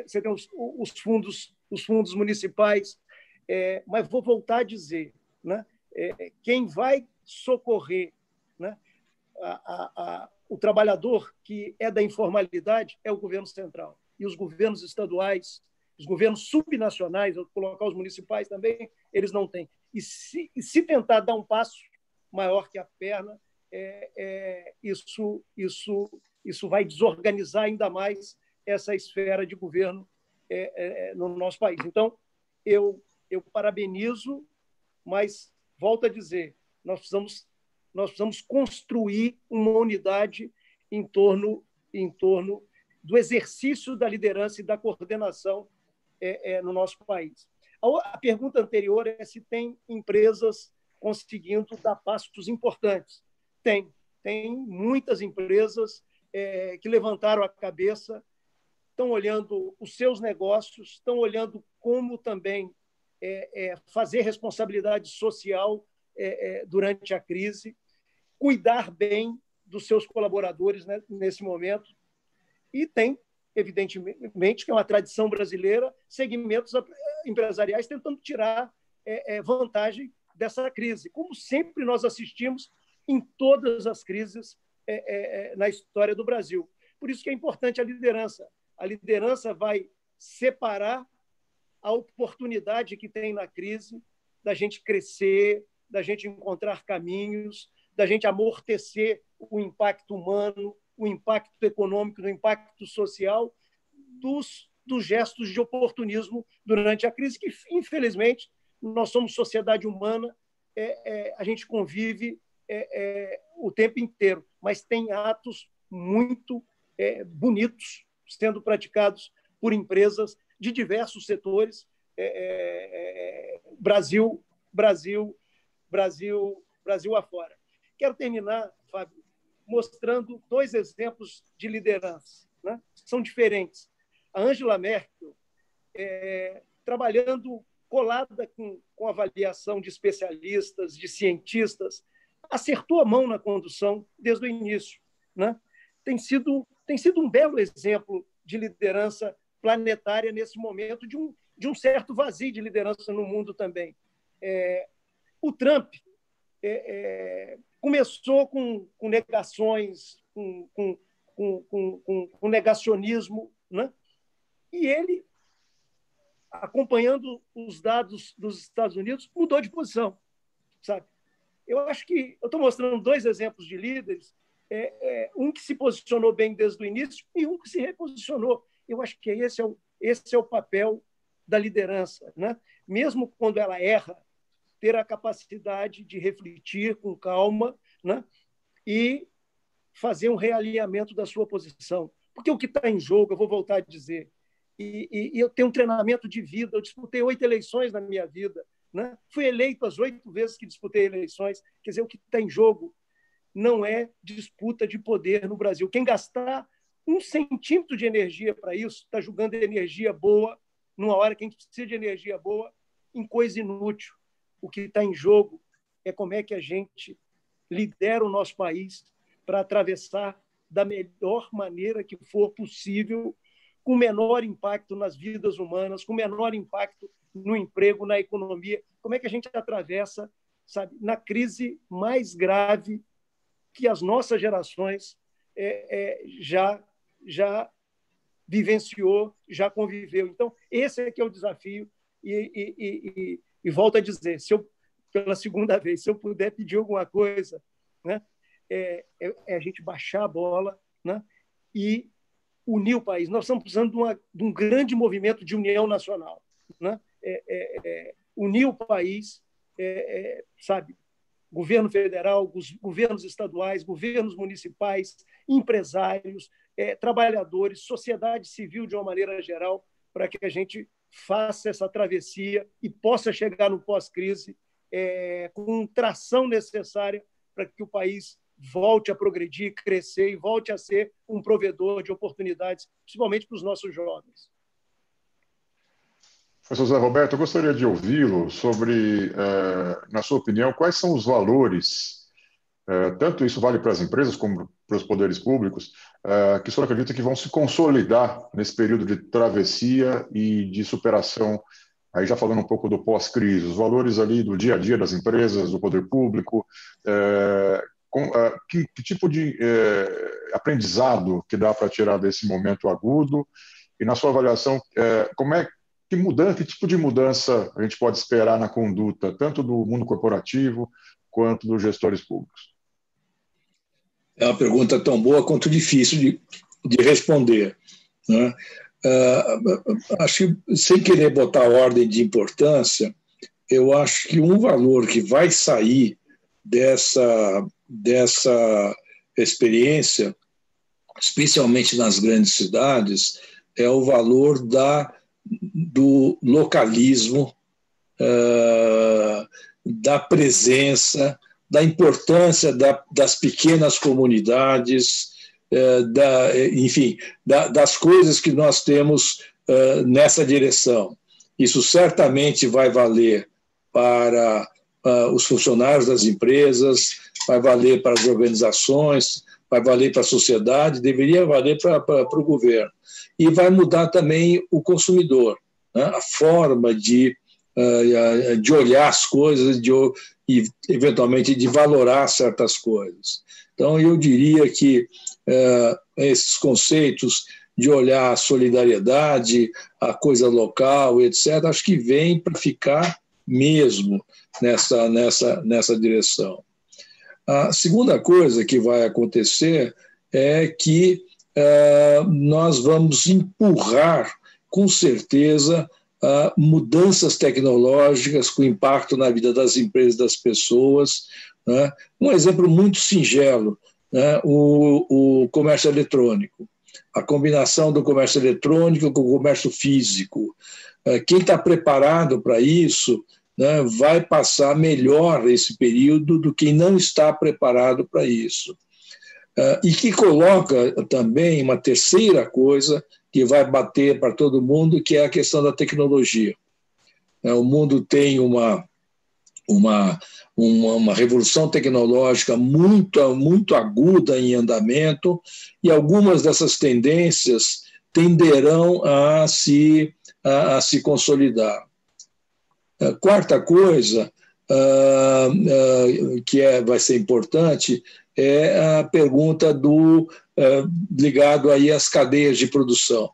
os fundos municipais. Mas vou voltar a dizer, né? Quem vai socorrer, né, o trabalhador que é da informalidade é o governo central. E os governos estaduais, os governos subnacionais, vou colocar os municipais também, eles não têm. E se tentar dar um passo maior que a perna, isso vai desorganizar ainda mais essa esfera de governo no nosso país. Então, eu parabenizo, mas volto a dizer, nós precisamos construir uma unidade em torno do exercício da liderança e da coordenação no nosso país. A pergunta anterior é se tem empresas conseguindo dar passos importantes. Tem muitas empresas que levantaram a cabeça, estão olhando os seus negócios, estão olhando como também fazer responsabilidade social durante a crise, cuidar bem dos seus colaboradores, né, nesse momento. E tem, evidentemente, que é uma tradição brasileira, segmentos empresariais tentando tirar vantagem dessa crise, como sempre nós assistimos em todas as crises na história do Brasil. Por isso que é importante a liderança. A liderança vai separar a oportunidade que tem na crise da gente crescer, da gente encontrar caminhos, da gente amortecer o impacto humano, o impacto econômico, o impacto social dos gestos de oportunismo durante a crise, que, infelizmente, nós somos sociedade humana, a gente convive o tempo inteiro, mas tem atos muito bonitos sendo praticados por empresas de diversos setores. Brasil afora. Quero terminar, Fábio, mostrando 2 exemplos de liderança, né? São diferentes. A Angela Merkel, trabalhando colada com avaliação de especialistas, de cientistas, acertou a mão na condução desde o início, né? Tem sido um belo exemplo de liderança planetária nesse momento, de um certo vazio de liderança no mundo também. O Trump começou com negações, com negacionismo, né? E ele, acompanhando os dados dos Estados Unidos, mudou de posição, sabe? Eu acho que eu estou mostrando 2 exemplos de líderes, um que se posicionou bem desde o início e um que se reposicionou. Eu acho que esse é o papel da liderança, né? Mesmo quando ela erra, ter a capacidade de refletir com calma, né? E fazer um realinhamento da sua posição. Porque o que está em jogo, eu vou voltar a dizer, e eu tenho um treinamento de vida, eu disputei 8 eleições na minha vida, né? Fui eleito as 8 vezes que disputei eleições. Quer dizer, o que está em jogo não é disputa de poder no Brasil. Quem gastar 1 centímetro de energia para isso está jogando energia boa, numa hora que a gente precisa de energia boa, em coisa inútil. O que está em jogo é como é que a gente lidera o nosso país para atravessar da melhor maneira que for possível, com menor impacto nas vidas humanas, com menor impacto no emprego, na economia. Como é que a gente atravessa, sabe, na crise mais grave que as nossas gerações já vivenciou, já conviveu. Então, esse é que é o desafio. E volto a dizer, pela segunda vez, se eu puder pedir alguma coisa, né, a gente baixar a bola, né, e unir o país. Nós estamos precisando de um grande movimento de união nacional, né? Unir o país, sabe? Governo federal, governos estaduais, governos municipais, empresários, trabalhadores, sociedade civil de uma maneira geral, para que a gente faça essa travessia e possa chegar no pós-crise com tração necessária para que o país volte a progredir, crescer e volte a ser um provedor de oportunidades, principalmente para os nossos jovens. Professor Zé Roberto, eu gostaria de ouvi-lo sobre, na sua opinião, quais são os valores, tanto isso vale para as empresas como para os poderes públicos, que o senhor acredita que vão se consolidar nesse período de travessia e de superação, aí já falando um pouco do pós-crise, os valores ali do dia a dia das empresas, do poder público, que tipo de aprendizado que dá para tirar desse momento agudo? E, na sua avaliação, que tipo de mudança a gente pode esperar na conduta, tanto do mundo corporativo quanto dos gestores públicos? É uma pergunta tão boa quanto difícil de responder, né? Acho que, sem querer botar ordem de importância, eu acho que um valor que vai sair dessa experiência especialmente nas grandes cidades, é o valor do localismo, da presença, da importância das pequenas comunidades, enfim, das coisas que nós temos nessa direção. Isso certamente vai valer para os funcionários das empresas, vai valer para as organizações, vai valer para a sociedade, deveria valer para o governo. E vai mudar também o consumidor, né? A forma de olhar as coisas e, eventualmente, de valorar certas coisas. Então, eu diria que esses conceitos de olhar a solidariedade, a coisa local, etc., acho que vem para ficar mesmo nessa direção. A segunda coisa que vai acontecer é que nós vamos empurrar, com certeza, mudanças tecnológicas com impacto na vida das empresas, das pessoas, né? Um exemplo muito singelo, né? O comércio eletrônico, a combinação do comércio eletrônico com o comércio físico. Quem está preparado para isso, né, vai passar melhor esse período do que quem não está preparado para isso. E que coloca também uma terceira coisa que vai bater para todo mundo, que é a questão da tecnologia. O mundo tem uma revolução tecnológica muito aguda em andamento, e algumas dessas tendências tenderão a se consolidar. A quarta coisa que vai ser importante é a pergunta ligado aí às cadeias de produção.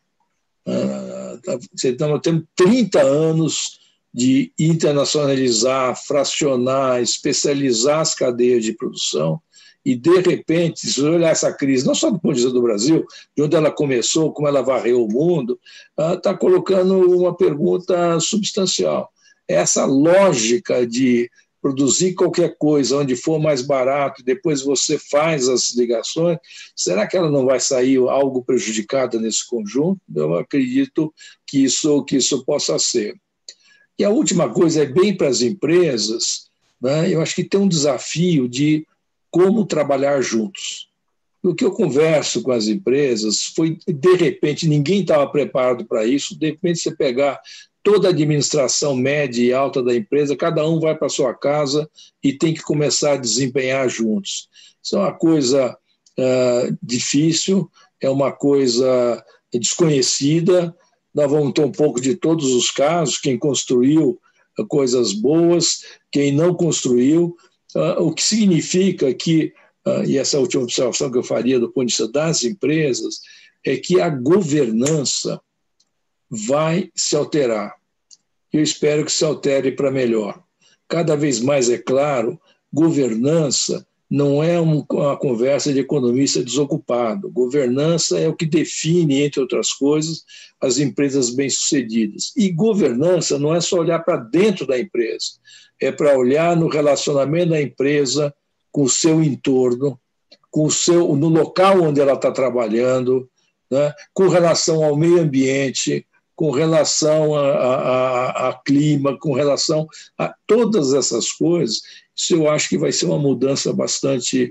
Nós temos 30 anos de internacionalizar, fracionar, especializar as cadeias de produção, e, de repente, se você olhar essa crise, não só do ponto de vista do Brasil, de onde ela começou, como ela varreu o mundo, está colocando uma pergunta substancial. Essa lógica de produzir qualquer coisa onde for mais barato, depois você faz as ligações, será que ela não vai sair algo prejudicada nesse conjunto? Eu acredito que isso possa ser. E a última coisa é bem para as empresas, né? Eu acho que tem um desafio de como trabalhar juntos. O que eu converso com as empresas foi, de repente, ninguém estava preparado para isso, de repente você pegar toda a administração média e alta da empresa, cada um vai para a sua casa e tem que começar a desempenhar juntos. Isso é uma coisa difícil, é uma coisa desconhecida. Nós vamos ter um pouco de todos os casos, quem construiu coisas boas, quem não construiu, o que significa que, e essa é a última observação que eu faria do ponto de vista das empresas, é que a governança vai se alterar. Eu espero que se altere para melhor. Cada vez mais, é claro, governança não é uma conversa de economista desocupado. Governança é o que define, entre outras coisas, as empresas bem-sucedidas. E governança não é só olhar para dentro da empresa, é para olhar no relacionamento da empresa com o seu entorno, no local onde ela está trabalhando, né, com relação ao meio ambiente, com relação a clima, com relação a todas essas coisas. Isso eu acho que vai ser uma mudança bastante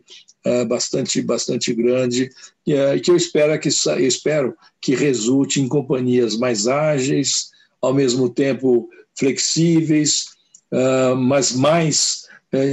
grande, e que eu espero que resulte em companhias mais ágeis, ao mesmo tempo flexíveis, mas mais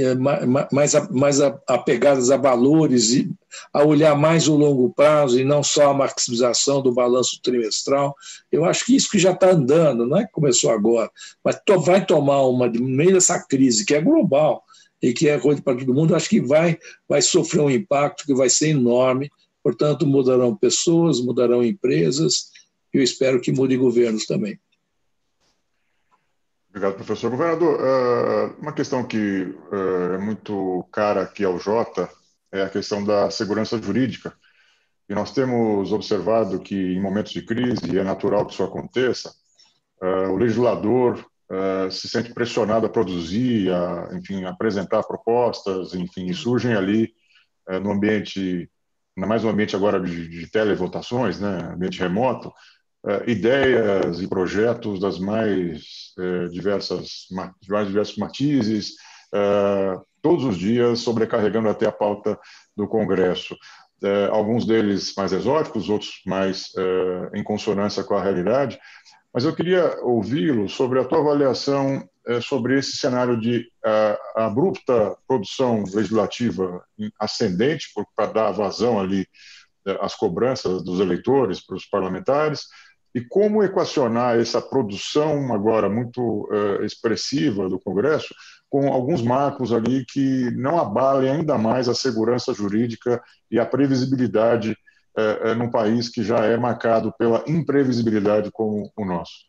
apegadas a valores e a olhar mais o longo prazo e não só a maximização do balanço trimestral. Eu acho que isso que já está andando, não é que começou agora, mas vai tomar no meio dessa crise que é global e que é coisa para todo mundo, acho que vai sofrer um impacto que vai ser enorme. Portanto, mudarão pessoas, mudarão empresas, e eu espero que mude governos também. Obrigado, professor. Governador, uma questão que é muito cara aqui ao Jota é a questão da segurança jurídica. E nós temos observado que, em momentos de crise, é natural que isso aconteça, o legislador se sente pressionado a produzir, enfim, apresentar propostas, enfim, e surgem ali, no ambiente mais no ambiente agora de televotações, né, ambiente remoto, ideias e projetos das mais diversos matizes, todos os dias sobrecarregando até a pauta do Congresso. Alguns deles mais exóticos, outros mais em consonância com a realidade. Mas eu queria ouvi-lo sobre a tua avaliação sobre esse cenário de abrupta produção legislativa ascendente, para dar vazão ali às cobranças dos eleitores para os parlamentares, e como equacionar essa produção agora muito expressiva do Congresso com alguns marcos ali que não abalem ainda mais a segurança jurídica e a previsibilidade num país que já é marcado pela imprevisibilidade como o nosso.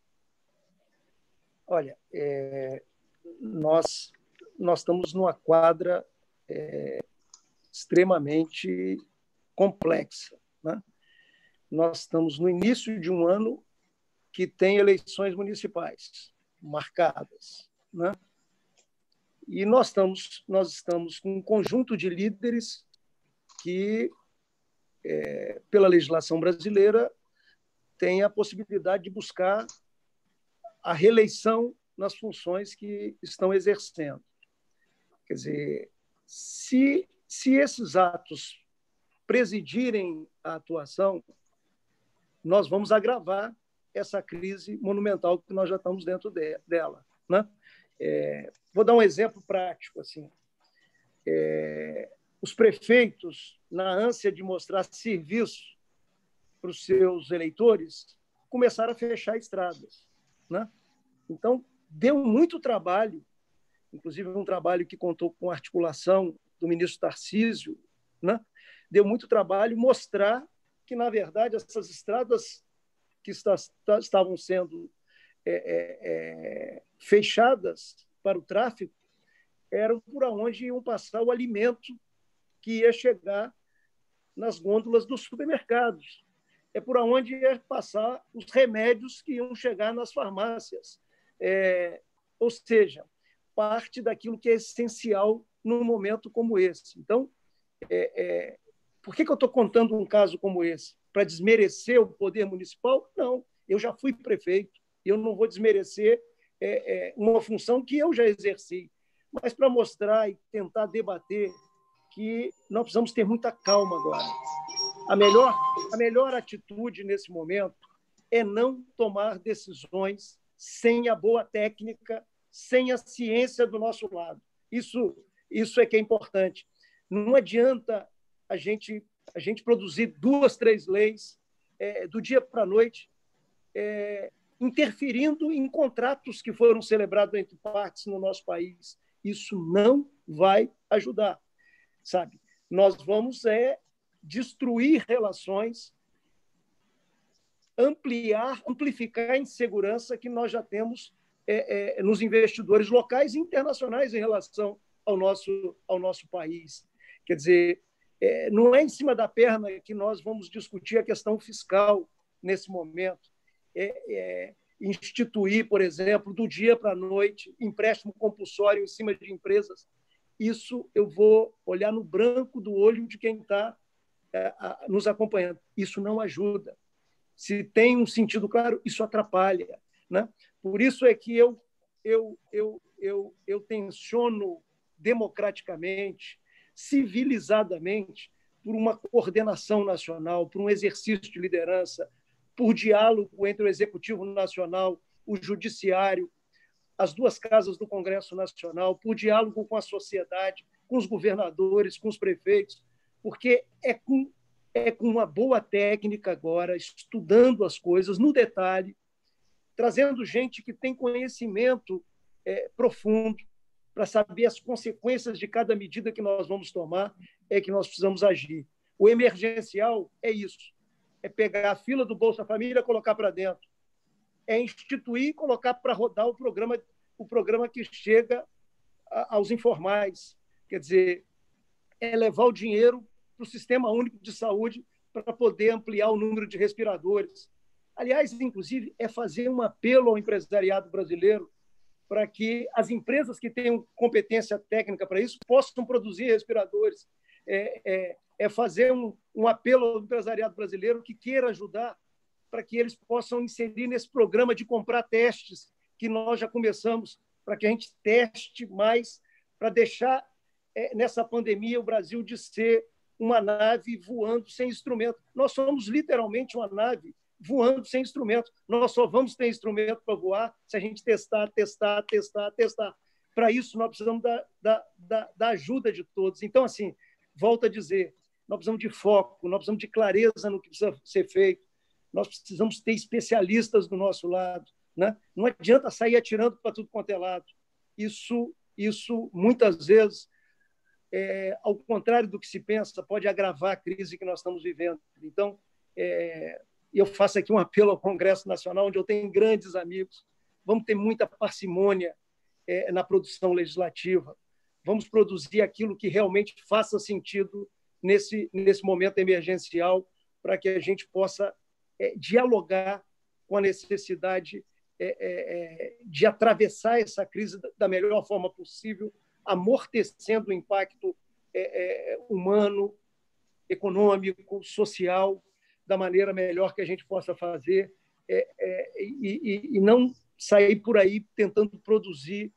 Olha, nós estamos numa quadra extremamente complexa, né? Nós estamos no início de um ano que tem eleições municipais marcadas, né? E nós estamos com um conjunto de líderes que, pela legislação brasileira, tem a possibilidade de buscar a reeleição nas funções que estão exercendo. Quer dizer, se esses atos presidirem a atuação, nós vamos agravar essa crise monumental que nós já estamos dentro dela, né? Vou dar um exemplo prático. Assim. Os prefeitos, na ânsia de mostrar serviço para os seus eleitores, começaram a fechar estradas, né? Então, deu muito trabalho, inclusive um trabalho que contou com a articulação do ministro Tarcísio, né? Deu muito trabalho mostrar que, na verdade, essas estradas que estavam sendo fechadas para o tráfego eram por onde iam passar o alimento que ia chegar nas gôndolas dos supermercados. É por onde ia passar os remédios que iam chegar nas farmácias. Ou seja, parte daquilo que é essencial num momento como esse. Então, por que eu estou contando um caso como esse? Para desmerecer o poder municipal? Não, eu já fui prefeito, eu não vou desmerecer uma função que eu já exerci, mas para mostrar e tentar debater que nós precisamos ter muita calma agora. A melhor atitude nesse momento é não tomar decisões sem a boa técnica, sem a ciência do nosso lado. Isso é que é importante. Não adianta a gente produzir 2, 3 leis do dia para a noite, interferindo em contratos que foram celebrados entre partes no nosso país. Isso não vai ajudar, sabe? Nós vamos destruir relações, amplificar a insegurança que nós já temos nos investidores locais e internacionais em relação ao nosso país. Quer dizer, não é em cima da perna que nós vamos discutir a questão fiscal nesse momento. Instituir, por exemplo, do dia para a noite, empréstimo compulsório em cima de empresas. Isso eu vou olhar no branco do olho de quem está nos acompanhando. Isso não ajuda. Se tem um sentido claro, isso atrapalha, né? Por isso é que eu tensiono democraticamente, civilizadamente, por uma coordenação nacional, por um exercício de liderança, por diálogo entre o Executivo Nacional, o Judiciário, as 2 casas do Congresso Nacional, por diálogo com a sociedade, com os governadores, com os prefeitos, porque é com uma boa técnica agora, estudando as coisas no detalhe, trazendo gente que tem conhecimento profundo para saber as consequências de cada medida que nós vamos tomar, que nós precisamos agir. O emergencial é isso, é pegar a fila do Bolsa Família e colocar para dentro, é instituir e colocar para rodar o programa que chega aos informais, quer dizer, é levar o dinheiro para o Sistema Único de Saúde para poder ampliar o número de respiradores. Aliás, inclusive, é fazer um apelo ao empresariado brasileiro para que as empresas que tenham competência técnica para isso possam produzir respiradores. fazer um apelo ao empresariado brasileiro que queira ajudar para que eles possam inserir nesse programa de comprar testes que nós já começamos, para que a gente teste mais, para deixar nessa pandemia o Brasil de ser uma nave voando sem instrumento. Nós somos literalmente uma nave voando sem instrumento. Nós só vamos ter instrumento para voar se a gente testar. Para isso, nós precisamos da ajuda de todos. Então, assim, volto a dizer, nós precisamos de foco, nós precisamos de clareza no que precisa ser feito, nós precisamos ter especialistas do nosso lado, né? Não adianta sair atirando para tudo quanto é lado. Isso muitas vezes, ao contrário do que se pensa, pode agravar a crise que nós estamos vivendo. Então, eu faço aqui um apelo ao Congresso Nacional, onde eu tenho grandes amigos. Vamos ter muita parcimônia na produção legislativa. Vamos produzir aquilo que realmente faça sentido nesse momento emergencial, para que a gente possa dialogar com a necessidade de atravessar essa crise da melhor forma possível, amortecendo o impacto humano, econômico, social, da maneira melhor que a gente possa fazer, e não sair por aí tentando produzir,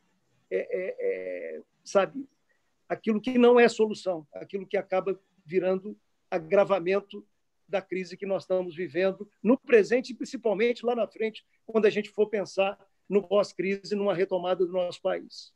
sabe, aquilo que não é solução, aquilo que acaba virando agravamento da crise que nós estamos vivendo no presente e principalmente lá na frente, quando a gente for pensar no pós-crise, numa retomada do nosso país.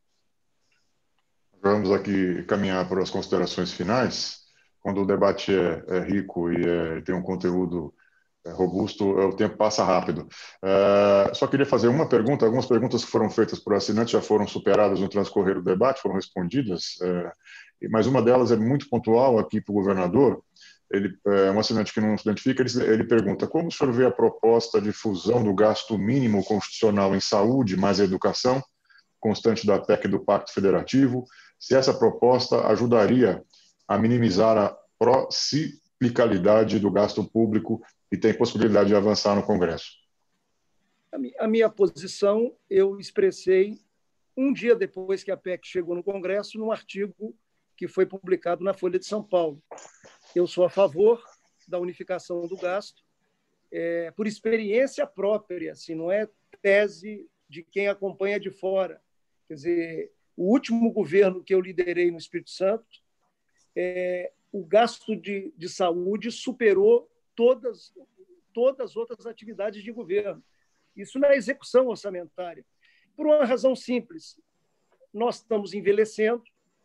Vamos aqui caminhar para as considerações finais. Quando o debate é rico e tem um conteúdo robusto, o tempo passa rápido. Só queria fazer uma pergunta. Algumas perguntas que foram feitas por assinantes já foram superadas no transcorrer do debate, foram respondidas, mas uma delas é muito pontual aqui para o governador. Ele é um assinante que não se identifica, ele pergunta: como o senhor vê a proposta de fusão do gasto mínimo constitucional em saúde mais educação, constante da PEC do Pacto Federativo, se essa proposta ajudaria a minimizar a prociclicalidade do gasto público e tem possibilidade de avançar no Congresso? A minha posição eu expressei um dia depois que a PEC chegou no Congresso, num artigo que foi publicado na Folha de São Paulo. Eu sou a favor da unificação do gasto, por experiência própria, assim, não é tese de quem acompanha de fora. Quer dizer, o último governo que eu liderei no Espírito Santo, o gasto de saúde superou todas as outras atividades de governo. Isso na execução orçamentária. Por uma razão simples. Nós estamos envelhecendo,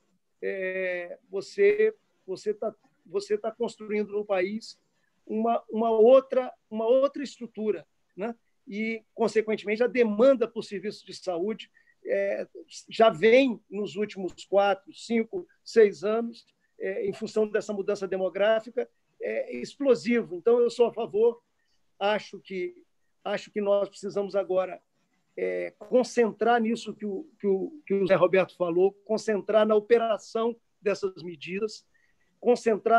você está construindo no país uma outra estrutura, né? E, consequentemente, a demanda por serviços de saúde já vem nos últimos 4, 5, 6 anos, em função dessa mudança demográfica, explosivo. Então, eu sou a favor. Acho que nós precisamos agora concentrar nisso que o Zé Roberto falou, concentrar na operação dessas medidas, concentrar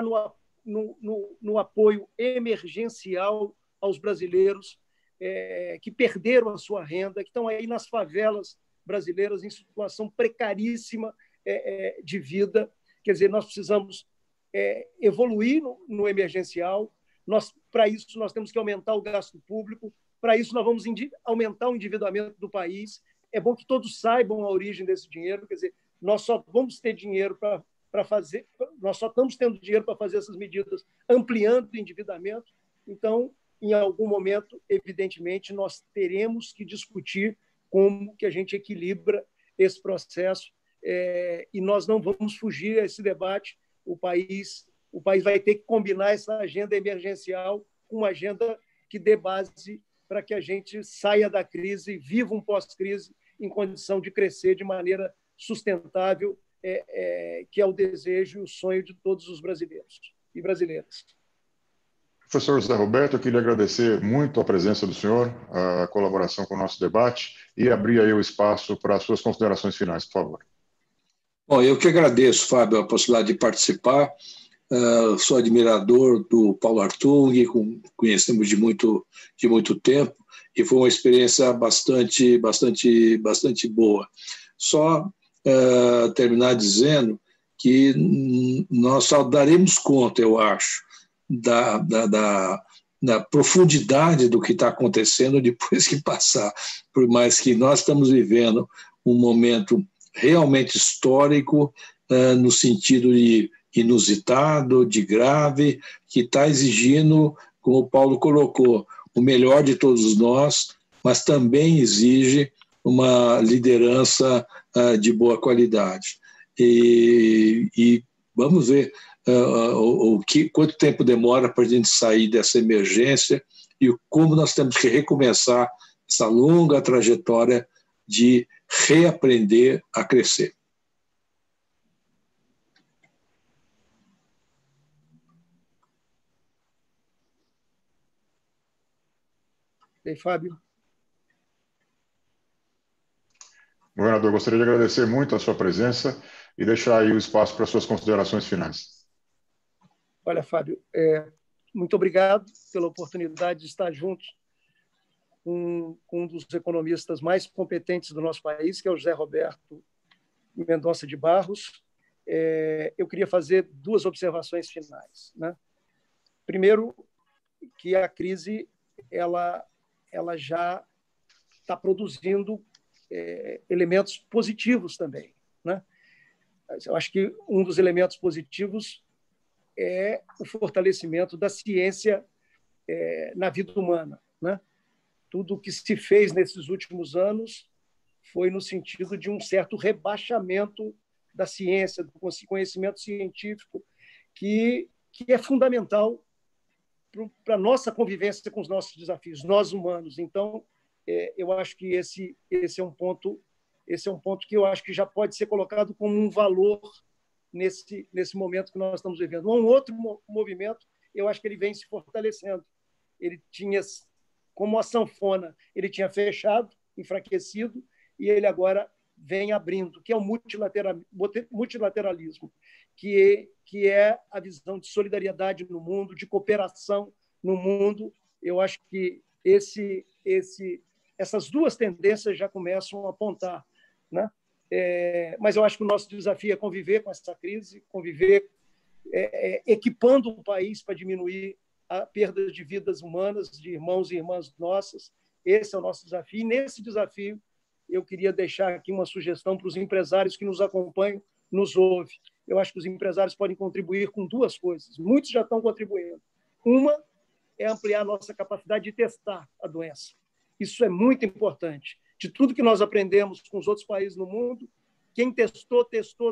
no apoio emergencial aos brasileiros que perderam a sua renda, que estão aí nas favelas brasileiras em situação precaríssima de vida. Quer dizer, nós precisamos evoluir no emergencial. Para isso, nós temos que aumentar o gasto público. Para isso, nós vamos aumentar o endividamento do país. É bom que todos saibam a origem desse dinheiro. Quer dizer, nós só vamos ter dinheiro para fazer, nós só estamos tendo dinheiro para fazer essas medidas, ampliando o endividamento. Então, em algum momento, evidentemente, nós teremos que discutir como que a gente equilibra esse processo, e nós não vamos fugir a esse debate. O país vai ter que combinar essa agenda emergencial com uma agenda que dê base para que a gente saia da crise, viva um pós-crise em condição de crescer de maneira sustentável, que é o desejo e o sonho de todos os brasileiros e brasileiras. Professor José Roberto, eu queria agradecer muito a presença do senhor, a colaboração com o nosso debate e abrir aí o espaço para as suas considerações finais, por favor. Bom, eu que agradeço, Fábio, a possibilidade de participar. Sou admirador do Paulo Hartung, conhecemos de muito tempo, e foi uma experiência bastante boa. Só terminar dizendo que nós só daremos conta, eu acho, da profundidade do que está acontecendo depois que passar, por mais que nós estamos vivendo um momento realmente histórico, no sentido de inusitado, de grave, que está exigindo, como o Paulo colocou, o melhor de todos nós, mas também exige uma liderança de boa qualidade. E vamos ver quanto tempo demora para a gente sair dessa emergência e como nós temos que recomeçar essa longa trajetória de reaprender a crescer. E aí, Fábio? Governador, gostaria de agradecer muito a sua presença e deixar aí o espaço para suas considerações finais. Olha, Fábio, muito obrigado pela oportunidade de estar juntos com um dos economistas mais competentes do nosso país, que é o José Roberto Mendonça de Barros. Eu queria fazer 2 observações finais, né? Primeiro, que a crise ela já está produzindo elementos positivos também, né? Eu acho que um dos elementos positivos é o fortalecimento da ciência na vida humana, né? Tudo o que se fez nesses últimos anos foi no sentido de um certo rebaixamento da ciência, do conhecimento científico, que é fundamental para a nossa convivência com os nossos desafios, nós humanos. Então, eu acho que esse é um ponto que eu acho que já pode ser colocado como um valor nesse momento que nós estamos vivendo. Um outro movimento, eu acho que ele vem se fortalecendo. Ele tinha, como a sanfona, ele tinha fechado, enfraquecido, e ele agora vem abrindo, que é o multilateralismo, que é a visão de solidariedade no mundo, de cooperação no mundo. Eu acho que essas 2 tendências já começam a apontar, né? Mas eu acho que o nosso desafio é conviver com essa crise, conviver equipando o país para diminuir a perda de vidas humanas, de irmãos e irmãs nossas. Esse é o nosso desafio. E nesse desafio, eu queria deixar aqui uma sugestão para os empresários que nos acompanham, nos ouvem. Eu acho que os empresários podem contribuir com 2 coisas. Muitos já estão contribuindo. Uma é ampliar a nossa capacidade de testar a doença. Isso é muito importante. De tudo que nós aprendemos com os outros países no mundo, quem testou,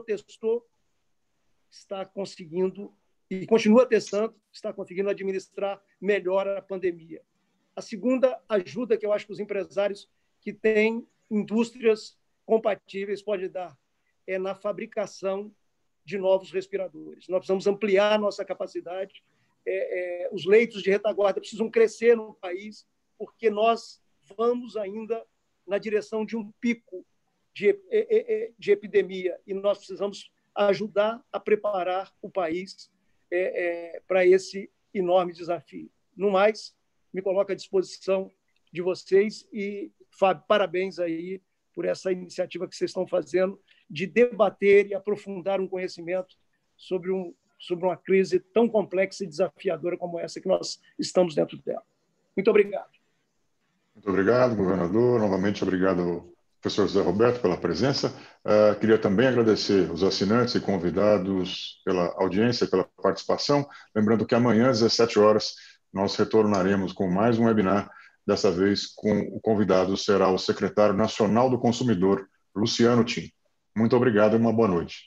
está conseguindo, e continua testando, está conseguindo administrar melhor a pandemia. A segunda ajuda que eu acho que os empresários que têm indústrias compatíveis podem dar é na fabricação de novos respiradores. Nós precisamos ampliar a nossa capacidade. Os leitos de retaguarda precisam crescer no país, porque nós vamos ainda na direção de um pico de epidemia e nós precisamos ajudar a preparar o país para esse enorme desafio. No mais, me coloco à disposição de vocês e, Fábio, parabéns aí por essa iniciativa que vocês estão fazendo de debater e aprofundar um conhecimento sobre uma crise tão complexa e desafiadora como essa que nós estamos dentro dela. Muito obrigado. Muito obrigado, governador. Novamente, obrigado, professor José Roberto, pela presença. Queria também agradecer os assinantes e convidados pela audiência, pela participação. Lembrando que amanhã, às 17 horas, nós retornaremos com mais um webinar. Dessa vez, com o convidado será o secretário nacional do consumidor, Luciano Tim. Muito obrigado e uma boa noite.